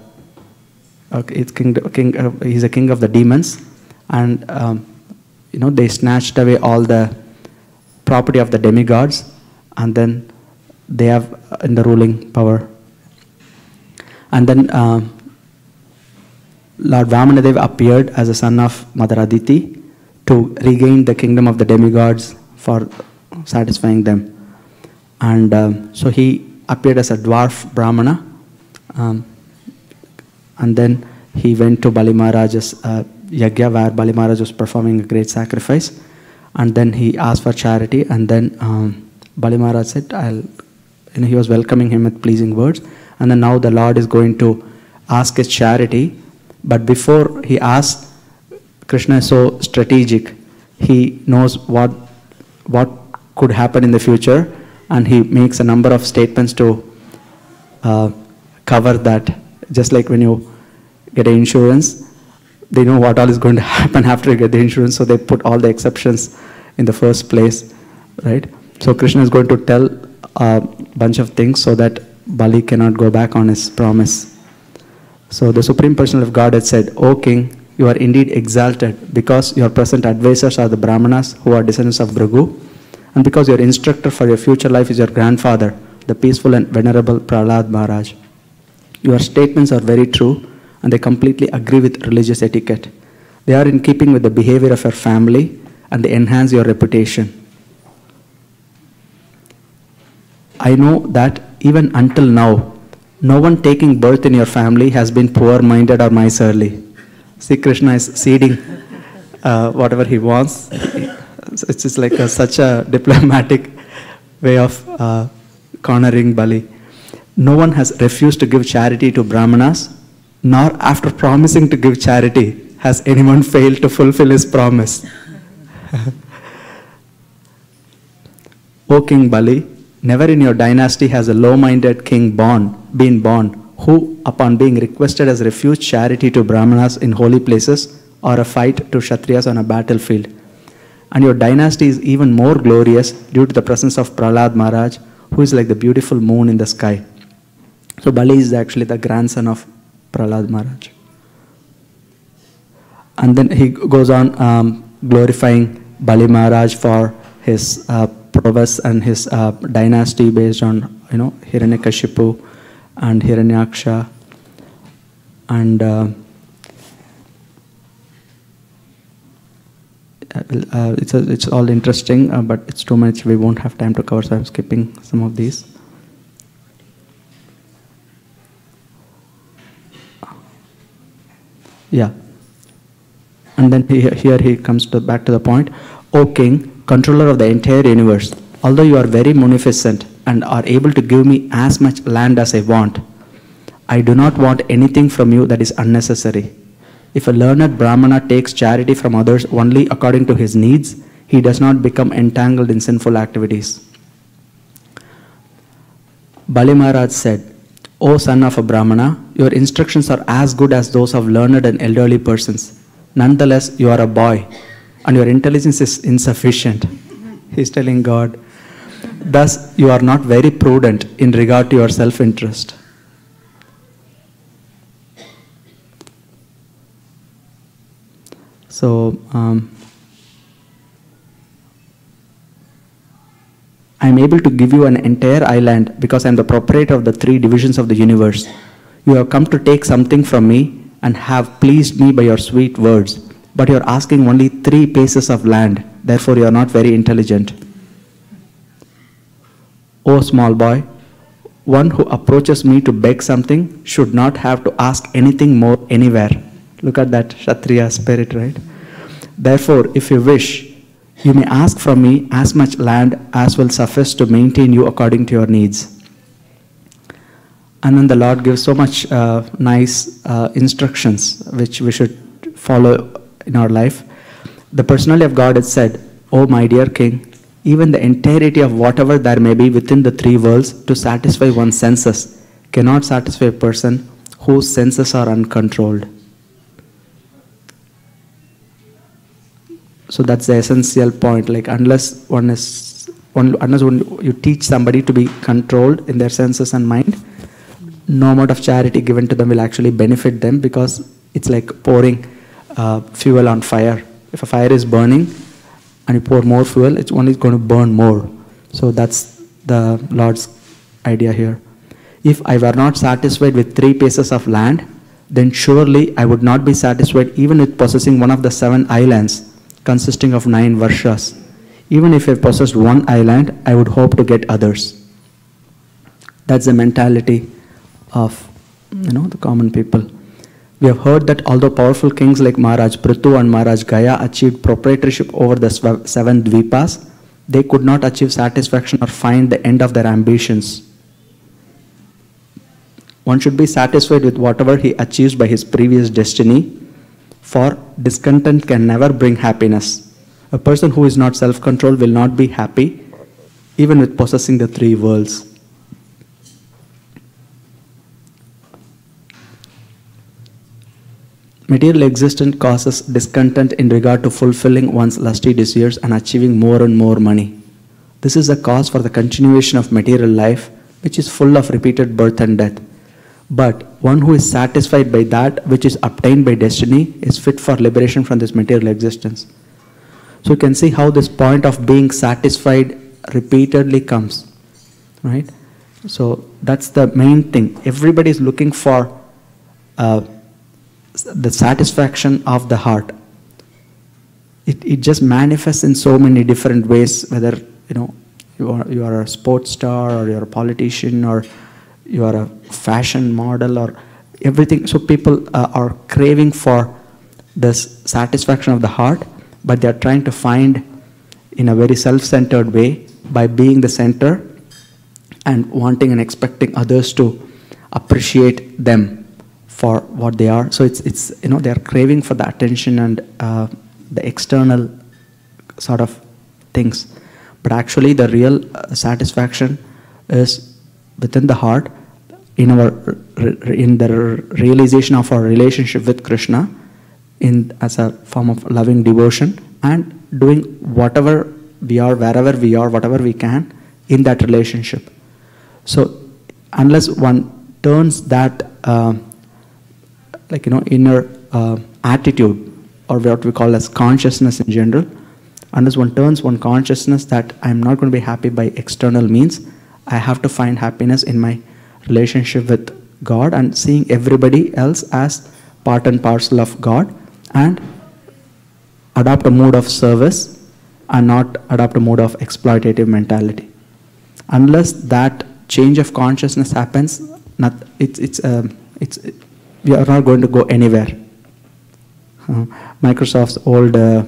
he's a king of the demons, and they snatched away all the property of the demigods, and then they have in the ruling power. And then Lord Vamanadev appeared as a son of Mother Aditi to regain the kingdom of the demigods for satisfying them. And so he appeared as a dwarf Brahmana, and then he went to Bali Maharaj's yagya, where Bali Maharaj was performing a great sacrifice, and then he asked for charity, and then Bali Maharaj said, he was welcoming him with pleasing words, and then now the Lord is going to ask his charity. But before he asks, Krishna is so strategic. He knows what could happen in the future, and he makes a number of statements to cover that. Just like when you get an insurance, they know what all is going to happen after you get the insurance, so they put all the exceptions in the first place, right? So Krishna is going to tell a bunch of things so that Bali cannot go back on his promise. So the Supreme Personality of God had said, O King, you are indeed exalted because your present advisors are the Brahmanas who are descendants of Bhrigu, and because your instructor for your future life is your grandfather, the peaceful and venerable Prahlad Maharaj. Your statements are very true, and they completely agree with religious etiquette. They are in keeping with the behavior of your family, and they enhance your reputation. I know that even until now, no one taking birth in your family has been poor-minded or miserly. See, Krishna is ceding whatever he wants. It's just like such a diplomatic way of cornering Bali. No one has refused to give charity to Brahmanas, nor after promising to give charity has anyone failed to fulfill his promise. O King Bali, never in your dynasty has a low-minded king been born, who, upon being requested, has refused charity to Brahmanas in holy places or a fight to Kshatriyas on a battlefield. And your dynasty is even more glorious due to the presence of Prahlad Maharaj, who is like the beautiful moon in the sky. So Bali is actually the grandson of Prahlad Maharaj. And then he goes on glorifying Bali Maharaj for his prowess and his dynasty based on Hiranyakashipu and Hiranyaksha, and it's all interesting, but it's too much. We won't have time to cover, so I'm skipping some of these. Yeah, and then here he comes back to the point. O King, controller of the entire universe, although you are very munificent and are able to give me as much land as I want, I do not want anything from you that is unnecessary. If a learned Brahmana takes charity from others only according to his needs, he does not become entangled in sinful activities. Bali Maharaj said, O son of a Brahmana, your instructions are as good as those of learned and elderly persons. Nonetheless, you are a boy, and your intelligence is insufficient. He's telling God. Thus, you are not very prudent in regard to your self-interest. So, I am able to give you an entire island because I am the proprietor of the 3 divisions of the universe. You have come to take something from me and have pleased me by your sweet words, but you are asking only 3 paces of land. Therefore, you are not very intelligent. O small boy, one who approaches me to beg something should not have to ask anything more anywhere. Look at that Kshatriya spirit, right? Therefore, if you wish, you may ask from me as much land as will suffice to maintain you according to your needs. And then the Lord gives so much nice instructions which we should follow in our life. The personality of God has said, "O my dear king, even the entirety of whatever there may be within the three worlds to satisfy one's senses cannot satisfy a person whose senses are uncontrolled." So that's the essential point. Like unless you teach somebody to be controlled in their senses and mind, no amount of charity given to them will actually benefit them, because it's like pouring fuel on fire. If a fire is burning and you pour more fuel, it's only going to burn more. So that's the Lord's idea here. If I were not satisfied with 3 pieces of land, then surely I would not be satisfied even with possessing one of the 7 islands consisting of 9 varshas. Even if I possessed one island, I would hope to get others. That's the mentality of the common people. We have heard that although powerful kings like Maharaj Prithu and Maharaj Gaya achieved proprietorship over the 7 dvipas, they could not achieve satisfaction or find the end of their ambitions. One should be satisfied with whatever he achieves by his previous destiny, for discontent can never bring happiness. A person who is not self-controlled will not be happy even with possessing the 3 worlds. Material existence causes discontent in regard to fulfilling one's lusty desires and achieving more and more money. This is a cause for the continuation of material life, which is full of repeated birth and death. But one who is satisfied by that which is obtained by destiny is fit for liberation from this material existence. So you can see how this point of being satisfied repeatedly comes, right? So that's the main thing. Everybody is looking for the satisfaction of the heart. It just manifests in so many different ways, whether you are a sports star, or you're a politician, or you are a fashion model, or everything. So people are craving for this satisfaction of the heart, but they are trying to find in a very self-centered way by being the center and wanting and expecting others to appreciate them for what they are. So it's they are craving for the attention and the external sort of things. But actually the real satisfaction is within the heart, in the realization of our relationship with Krishna as a form of loving devotion, and doing whatever we are, wherever we are, whatever we can in that relationship. So unless one turns that inner attitude, or what we call as consciousness in general, unless one turns one consciousness that I'm not going to be happy by external means, I have to find happiness in my relationship with God and seeing everybody else as part and parcel of God, and adopt a mood of service and not adopt a mood of exploitative mentality. Unless that change of consciousness happens, we are not going to go anywhere. Microsoft's old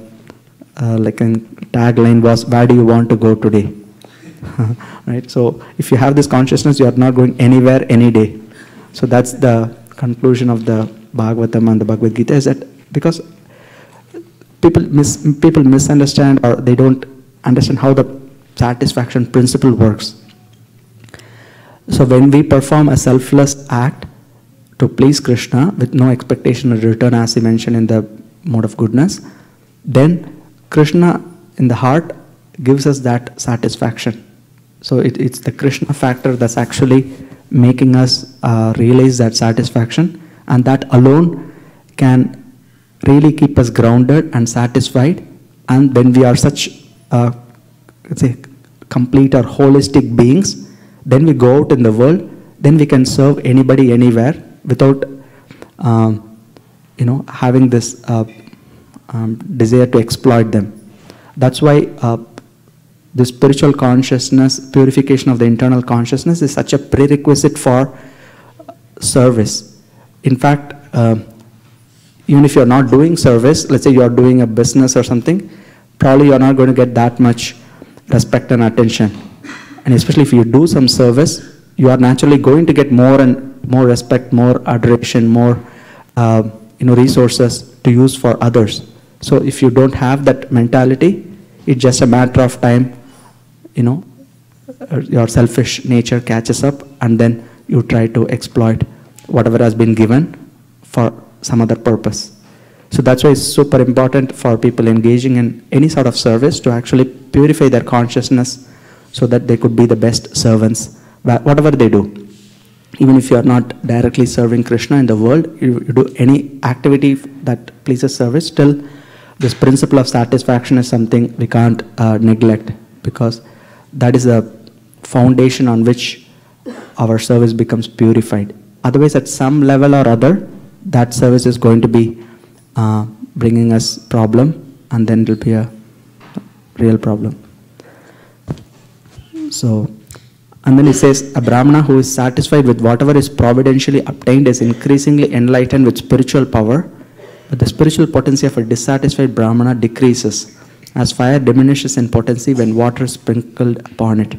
tagline was, "Where do you want to go today?" Right? So if you have this consciousness, you are not going anywhere any day. So that's the conclusion of the Bhagavatam and the Bhagavad Gita, is that because people misunderstand, or they don't understand how the satisfaction principle works. So when we perform a selfless act to please Krishna with no expectation of return, as he mentioned in the mode of goodness, then Krishna in the heart gives us that satisfaction. So it's the Krishna factor that's actually making us realize that satisfaction, and that alone can really keep us grounded and satisfied. And when we are such complete or holistic beings, then we go out in the world, then we can serve anybody anywhere without having this desire to exploit them. That's why the spiritual consciousness, purification of the internal consciousness, is such a prerequisite for service. In fact, even if you're not doing service, let's say you're doing a business or something, probably you're not going to get that much respect and attention. And especially if you do some service, you are naturally going to get more and more respect, more adoration, more resources to use for others. So if you don't have that mentality, it's just a matter of time, your selfish nature catches up, and then you try to exploit whatever has been given for some other purpose. So that's why it's super important for people engaging in any sort of service to actually purify their consciousness so that they could be the best servants, whatever they do. Even if you are not directly serving Krishna in the world, you do any activity that pleases service, still this principle of satisfaction is something we can't neglect, because that is the foundation on which our service becomes purified. Otherwise, at some level or other, that service is going to be bringing us problem, and then it will be a real problem. So, and then he says, a Brahmana who is satisfied with whatever is providentially obtained is increasingly enlightened with spiritual power, but the spiritual potency of a dissatisfied Brahmana decreases, as fire diminishes in potency when water is sprinkled upon it.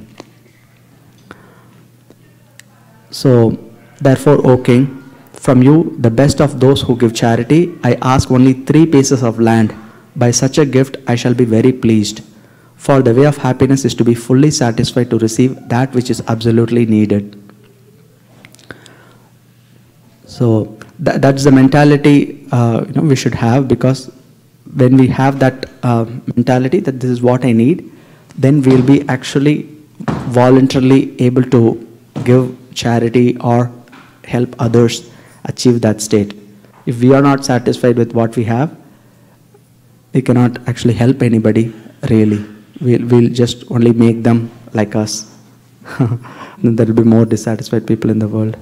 So, therefore, O king, from you, the best of those who give charity, I ask only 3 pieces of land. By such a gift, I shall be very pleased. For the way of happiness is to be fully satisfied to receive that which is absolutely needed. So that's the mentality we should have, because when we have that mentality that this is what I need, then we'll be actually voluntarily able to give charity or help others achieve that state. If we are not satisfied with what we have, we cannot actually help anybody really. We'll just only make them like us. Then there will be more dissatisfied people in the world.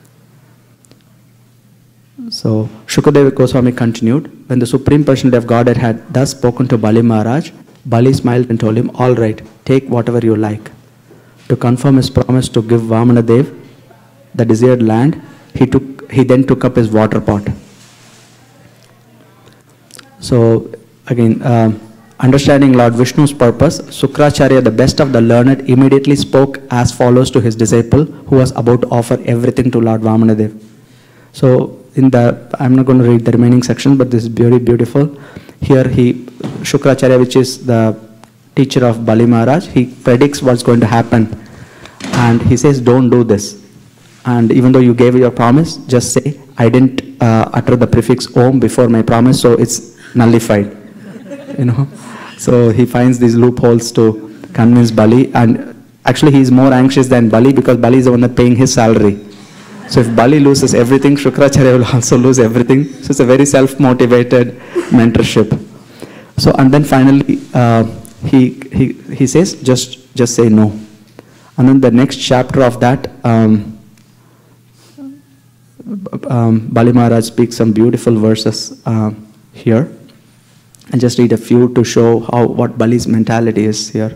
So Shukadeva Goswami continued, when the Supreme Personality of Godhead had thus spoken to Bali Maharaj, Bali smiled and told him, all right, take whatever you like. To confirm his promise to give Vamanadev the desired land, he then took up his water pot. So again, understanding Lord Vishnu's purpose, Sukracharya, the best of the learned, immediately spoke as follows to his disciple, who was about to offer everything to Lord Vamanadev. So I'm not going to read the remaining section, but this is very beautiful. Here Shukracharya, which is the teacher of Bali Maharaj, he predicts what's going to happen. And he says, don't do this. And even though you gave your promise, just say, I didn't utter the prefix Om before my promise, so it's nullified. So he finds these loopholes to convince Bali, and actually he's more anxious than Bali, because Bali is the one that's paying his salary. So if Bali loses everything, Shukracharya will also lose everything. So it's a very self-motivated mentorship. So, and then finally he says, just say no. And then the next chapter of that, Bali Maharaj speaks some beautiful verses here. And just read a few to show what Bali's mentality is here.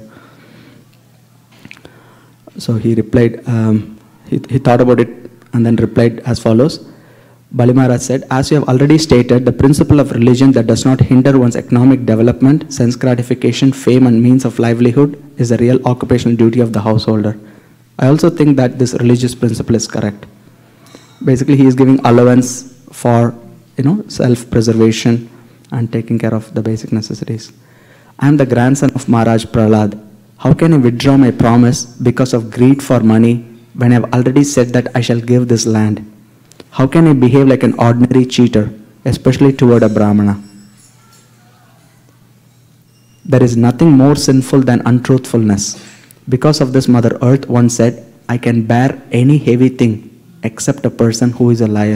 So he replied, he thought about it and then replied as follows. Bali Maharaj said, as you have already stated, the principle of religion that does not hinder one's economic development, sense gratification, fame and means of livelihood is the real occupational duty of the householder. I also think that this religious principle is correct. Basically, he is giving allowance for, self-preservation and taking care of the basic necessities. I am the grandson of Maharaj Prahlad. How can I withdraw my promise because of greed for money when I have already said that I shall give this land? How can I behave like an ordinary cheater, especially toward a Brahmana? There is nothing more sinful than untruthfulness. Because of this, Mother Earth once said, I can bear any heavy thing except a person who is a liar.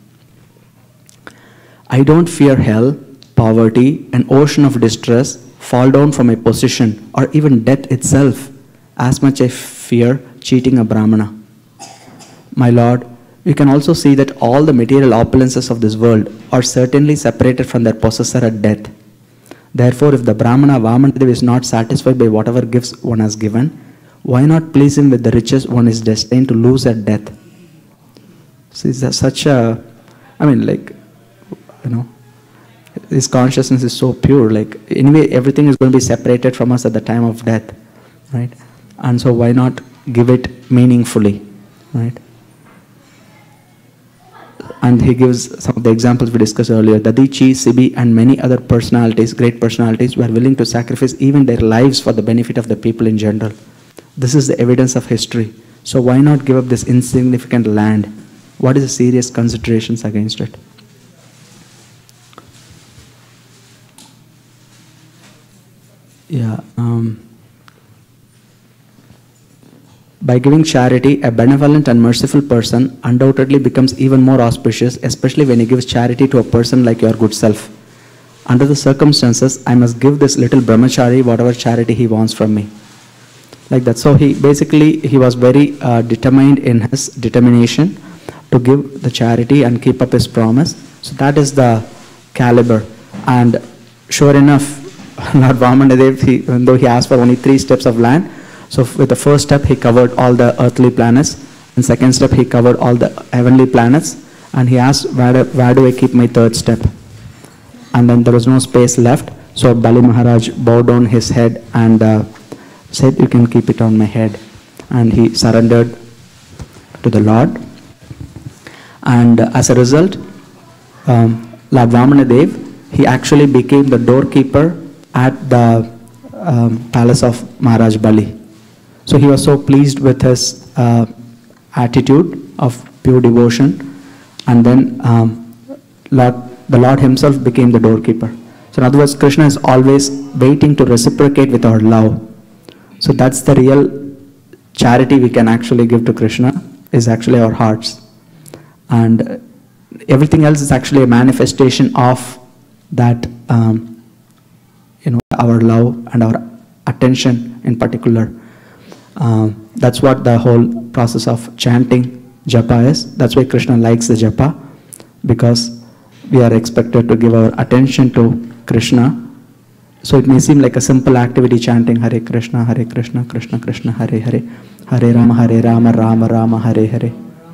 I don't fear hell, poverty, an ocean of distress, fall down from a position, or even death itself, as much I fear cheating a Brahmana. My Lord, you can also see that all the material opulences of this world are certainly separated from their possessor at death. Therefore, if the Brahmana Vamanadev is not satisfied by whatever gifts one has given, why not please him with the riches one is destined to lose at death? So it's such a, his consciousness is so pure. Like anyway, everything is going to be separated from us at the time of death, right? And so why not give it meaningfully, right? And he gives some of the examples we discussed earlier. Dadichi, Sibi, and many other personalities, great personalities, were willing to sacrifice even their lives for the benefit of the people in general. This is the evidence of history. So why not give up this insignificant land? What is the serious considerations against it? Yeah. By giving charity, a benevolent and merciful person undoubtedly becomes even more auspicious, especially when he gives charity to a person like your good self. Under the circumstances, I must give this little brahmachari whatever charity he wants from me. Like that. So he was very determined in his determination to give the charity and keep up his promise. So that is the caliber. And sure enough, Lord Vamanadev, even though he asked for only 3 steps of land, so with the first step he covered all the earthly planets, and second step he covered all the heavenly planets, and he asked, where do I keep my 3rd step? And then there was no space left, so Bali Maharaj bowed down his head and said, you can keep it on my head. And he surrendered to the Lord. And as a result, Lord Vamanadev, he actually became the doorkeeper at the palace of Maharaj Bali. So he was so pleased with his attitude of pure devotion, and then the Lord himself became the doorkeeper. So in other words, Krishna is always waiting to reciprocate with our love. So that's the real charity we can actually give to Krishna, is actually our hearts. And everything else is actually a manifestation of that, our love and our attention in particular. That's what the whole process of chanting japa is. That's why Krishna likes the japa, because we are expected to give our attention to Krishna. So it may seem like a simple activity, chanting Hare Krishna, Krishna Krishna, Hare Hare, Hare Rama, Rama Rama, Hare Hare.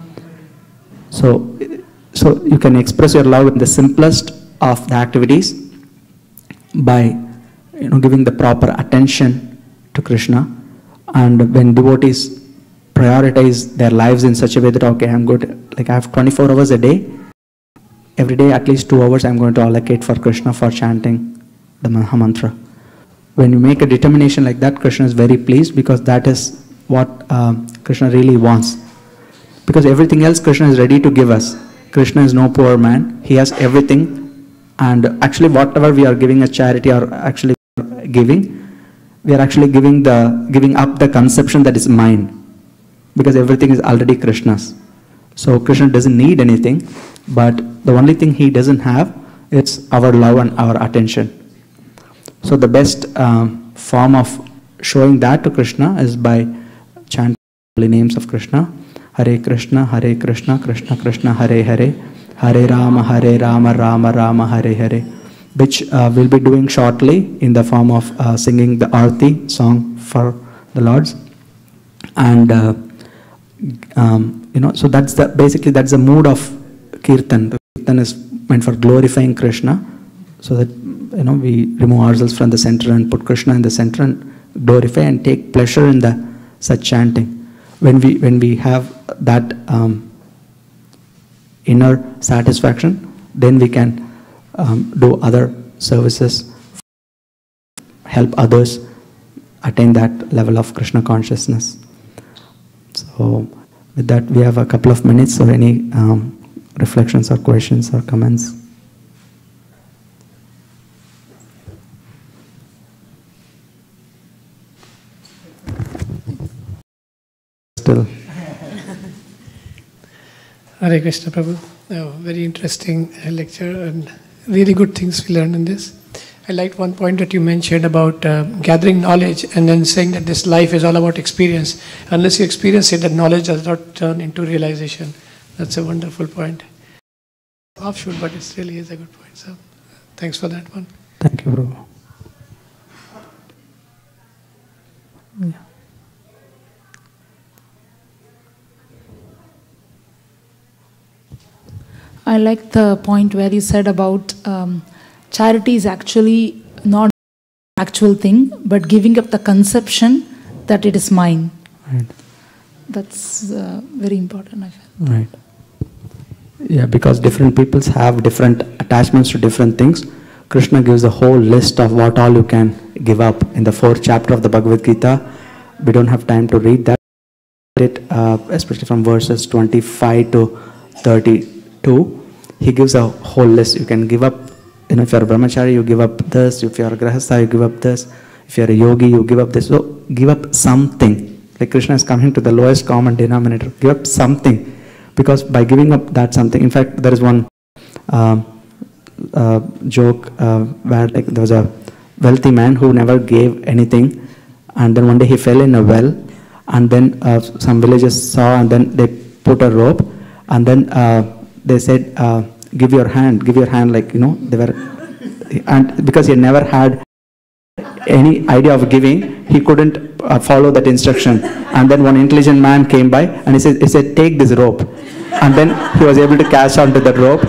So you can express your love in the simplest of the activities by giving the proper attention to Krishna. And when devotees prioritize their lives in such a way that, okay, I'm good, like I have 24 hours a day, every day at least 2 hours I'm going to allocate for Krishna for chanting the Maha Mantra. When you make a determination like that, Krishna is very pleased, because that is what Krishna really wants. Because everything else Krishna is ready to give us. Krishna is no poor man. He has everything. And actually whatever we are giving as charity or actually giving, we are actually giving up the conception that is mine. Because everything is already Krishna's. So Krishna doesn't need anything, but the only thing he doesn't have is our love and our attention. So the best form of showing that to Krishna is by chanting the names of Krishna. Hare Krishna, Krishna Krishna, Hare Hare, Hare Rama, Rama Rama, Hare Hare, which we'll be doing shortly in the form of singing the Arti song for the Lords. And so that's that's the mood of Kirtan. The Kirtan is meant for glorifying Krishna, so that we remove ourselves from the center and put Krishna in the center and glorify and take pleasure in the such chanting. When we have that inner satisfaction, then we can do other services, help others attain that level of Krishna consciousness. So with that, we have a couple of minutes. So any reflections or questions or comments? Still. Hare Krishna Prabhu. Very interesting lecture and really good things we learned in this. I liked one point that you mentioned about gathering knowledge and then saying that this life is all about experience. Unless you experience it, that knowledge does not turn into realization. That's a wonderful point. Offshoot, but it really is a good point. So thanks for that one. Thank you, Prabhu. Yeah. I like the point where you said about charity is actually not an actual thing, but giving up the conception that it is mine. Right. That's very important, I feel. Right. Yeah, because different peoples have different attachments to different things. Krishna gives a whole list of what all you can give up in the 4th chapter of the Bhagavad Gita. We don't have time to read that. Especially from verses 25 to 32. He gives a whole list. You can give up, if you're a brahmachari, you give up this. If you're a grahastha, you give up this. If you're a yogi, you give up this. So give up something. Like Krishna is coming to the lowest common denominator. Give up something. Because by giving up that something, in fact, there is one joke where there was a wealthy man who never gave anything, and then one day he fell in a well, and then some villagers saw, and then they put a rope, and then they said, give your hand, like, they were, and because he never had any idea of giving, he couldn't follow that instruction. And then one intelligent man came by and he said, take this rope. And then he was able to catch onto that rope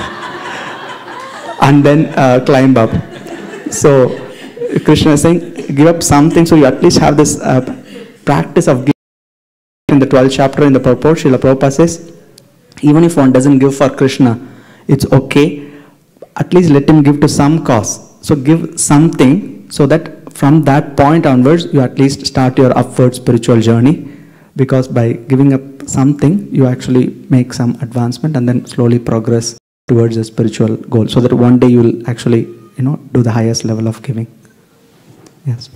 and then climb up. So Krishna is saying, give up something, so you at least have this practice of giving. In the 12th chapter in the purport, Srila Prabhupada says, even if one doesn't give for Krishna, it's okay. At least let him give to some cause. So give something, so that from that point onwards, you at least start your upward spiritual journey. Because by giving up something, you actually make some advancement and then slowly progress towards a spiritual goal. So that one day you will actually, do the highest level of giving. Yes.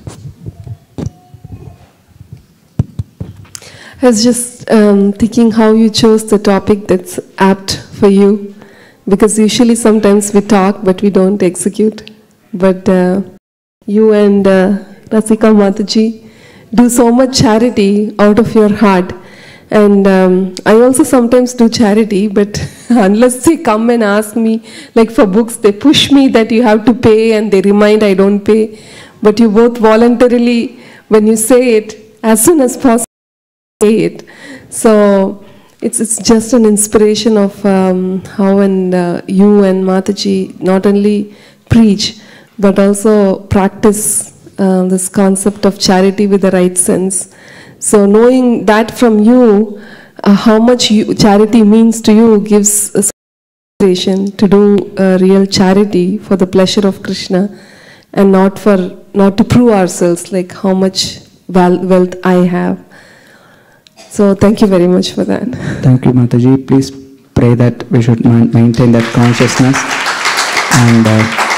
I was just thinking how you chose the topic that's apt for you. Because usually sometimes we talk but we don't execute. But you and Rasika Mataji do so much charity out of your heart. And I also sometimes do charity, but unless they come and ask me, like for books, they push me that you have to pay and they remind I don't pay. But you both voluntarily, when you say it, as soon as possible, say it. So it's just an inspiration of how you and Mataji not only preach, but also practice this concept of charity with the right sense. So knowing that from you, how much charity means to you gives us inspiration to do real charity for the pleasure of Krishna, and not to prove ourselves, like how much wealth I have. So thank you very much for that. Thank you, Mataji. Please pray that we should maintain that consciousness. And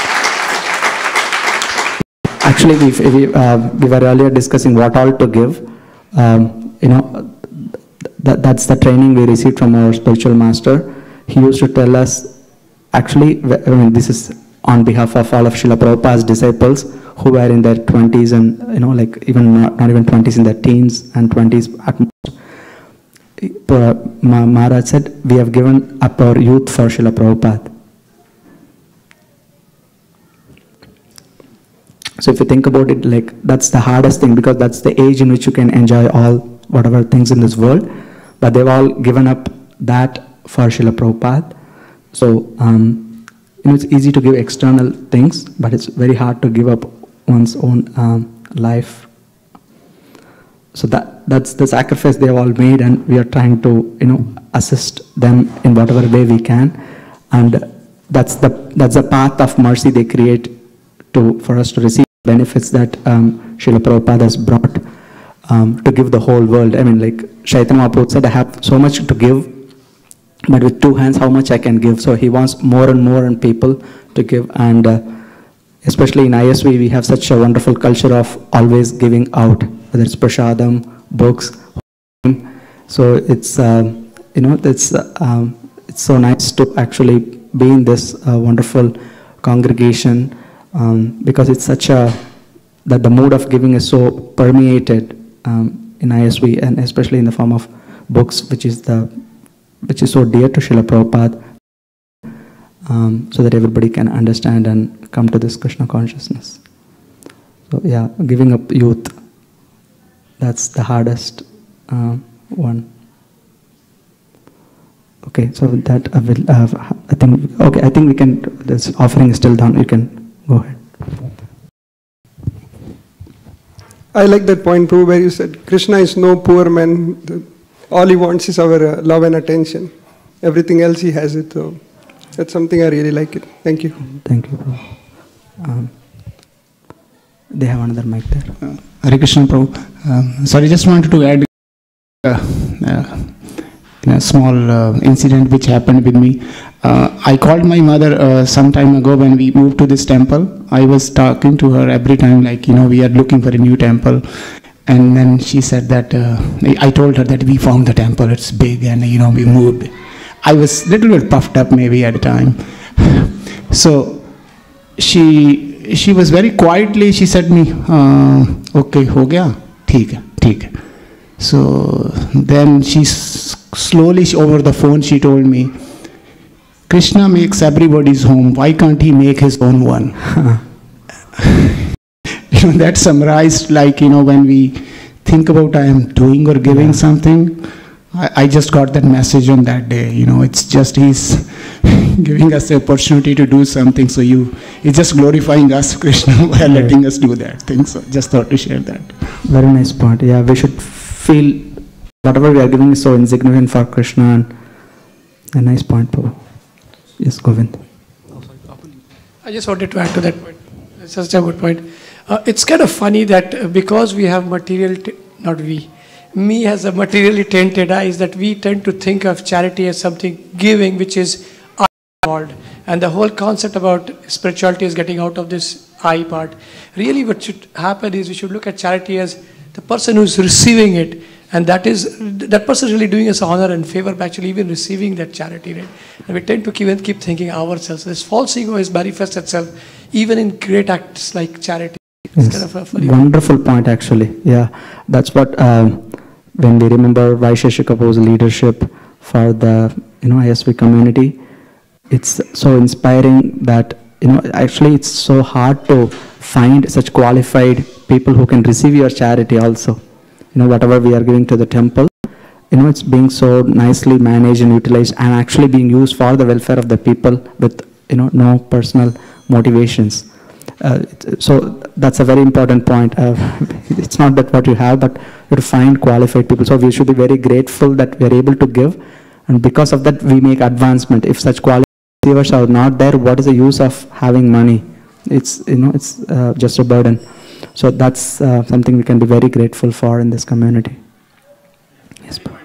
actually, we were earlier discussing what all to give. That's the training we received from our spiritual master. He used to tell us, actually, this is on behalf of all of Srila Prabhupada's disciples who were in their 20s and, even not even 20s, in their teens and 20s at most. Maharaj said, we have given up our youth for Srila Prabhupada. So if you think about it, that's the hardest thing, because that's the age in which you can enjoy all whatever things in this world. But they've all given up that for Srila Prabhupada. So it's easy to give external things, but it's very hard to give up one's own life. So that's the sacrifice they have all made, and we are trying to assist them in whatever way we can. And that's the path of mercy they create for us to receive benefits that Srila Prabhupada has brought to give the whole world. Chaitanya Mahaprabhu said, I have so much to give, but with two hands, how much I can give. So he wants more and more and people to give. And especially in ISV, we have such a wonderful culture of always giving out, whether it's prasadam, books. So it's it's so nice to actually be in this wonderful congregation, because it's such that the mood of giving is so permeated in ISV, and especially in the form of books, which is so dear to Srila Prabhupada, so that everybody can understand and come to this Krishna consciousness. So yeah, giving up youth, that's the hardest one. Okay, so with that I will. I think we can. This offering is still done. You can go ahead. I like that point, Prabhu, where you said Krishna is no poor man. All he wants is our love and attention. Everything else he has it. So that's something I really like it. Thank you. Thank you, Prabhu. They have another mic there. Hare Krishna, Prabhu. Sorry, just wanted to add a small incident which happened with me. I called my mother some time ago when we moved to this temple. I was talking to her every time, like, we are looking for a new temple. And then she said that, I told her that we found the temple, it's big, and we moved. I was a little bit puffed up maybe at the time. So she was very quietly, she said me, okay, ho gaya, theek hai. So then she slowly over the phone she told me, Krishna makes everybody's home, why can't he make his own one? That summarized, like, when we think about I am doing or giving something, I just got that message on that day. It's just he's giving us the opportunity to do something, so it's just glorifying us, Krishna, by letting us do that thing. So just thought to share that. Very nice point. Yeah, we should feel whatever we are giving is so insignificant for Krishna. And a nice point, Prabhu. Yes, Govind. I just wanted to add to that point. It's such a good point. It's kind of funny that because we have me has a materially tainted eyes, that we tend to think of charity as something giving which is involved. And the whole concept about spirituality is getting out of this I part. Really what should happen is we should look at charity as the person who's receiving it. And that person is really doing us honor and favor by actually even receiving that charity. Right? And we tend to keep thinking ourselves. This false ego is manifests itself even in great acts like charity. It's kind of a funny wonderful point, actually. Yeah, that's what when we remember Vaisheshika Prabhu's leadership for the ISV community, it's so inspiring that actually it's so hard to find such qualified people who can receive your charity also. Whatever we are giving to the temple, it's being so nicely managed and utilized and actually being used for the welfare of the people with no personal motivations. So that's a very important point. It's not that what you have, but you have to find qualified people. So we should be very grateful that we are able to give, and because of that we make advancement. If such qualified receivers are not there, what is the use of having money? It's just a burden. So that's something we can be very grateful for in this community. Yes, Prabhu.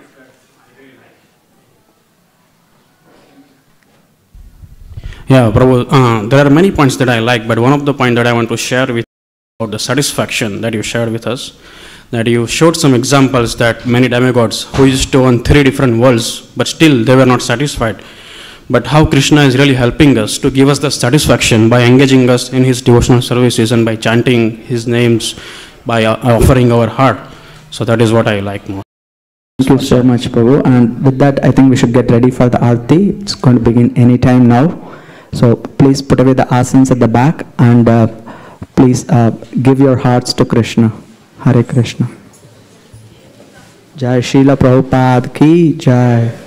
Yeah, Prabhu, there are many points that I like, but one of the points that I want to share with you about the satisfaction that you shared with us, that you showed some examples that many demigods who used to own 3 different worlds, but still they were not satisfied. But how Krishna is really helping us to give us the satisfaction by engaging us in his devotional services and by chanting his names, by offering our heart. So that is what I like more. Thank you so much, Prabhu. And with that, I think we should get ready for the Aarti. It's going to begin any time now. So please put away the asanas at the back and please give your hearts to Krishna. Hare Krishna. Jai Srila Prabhupada ki Jai.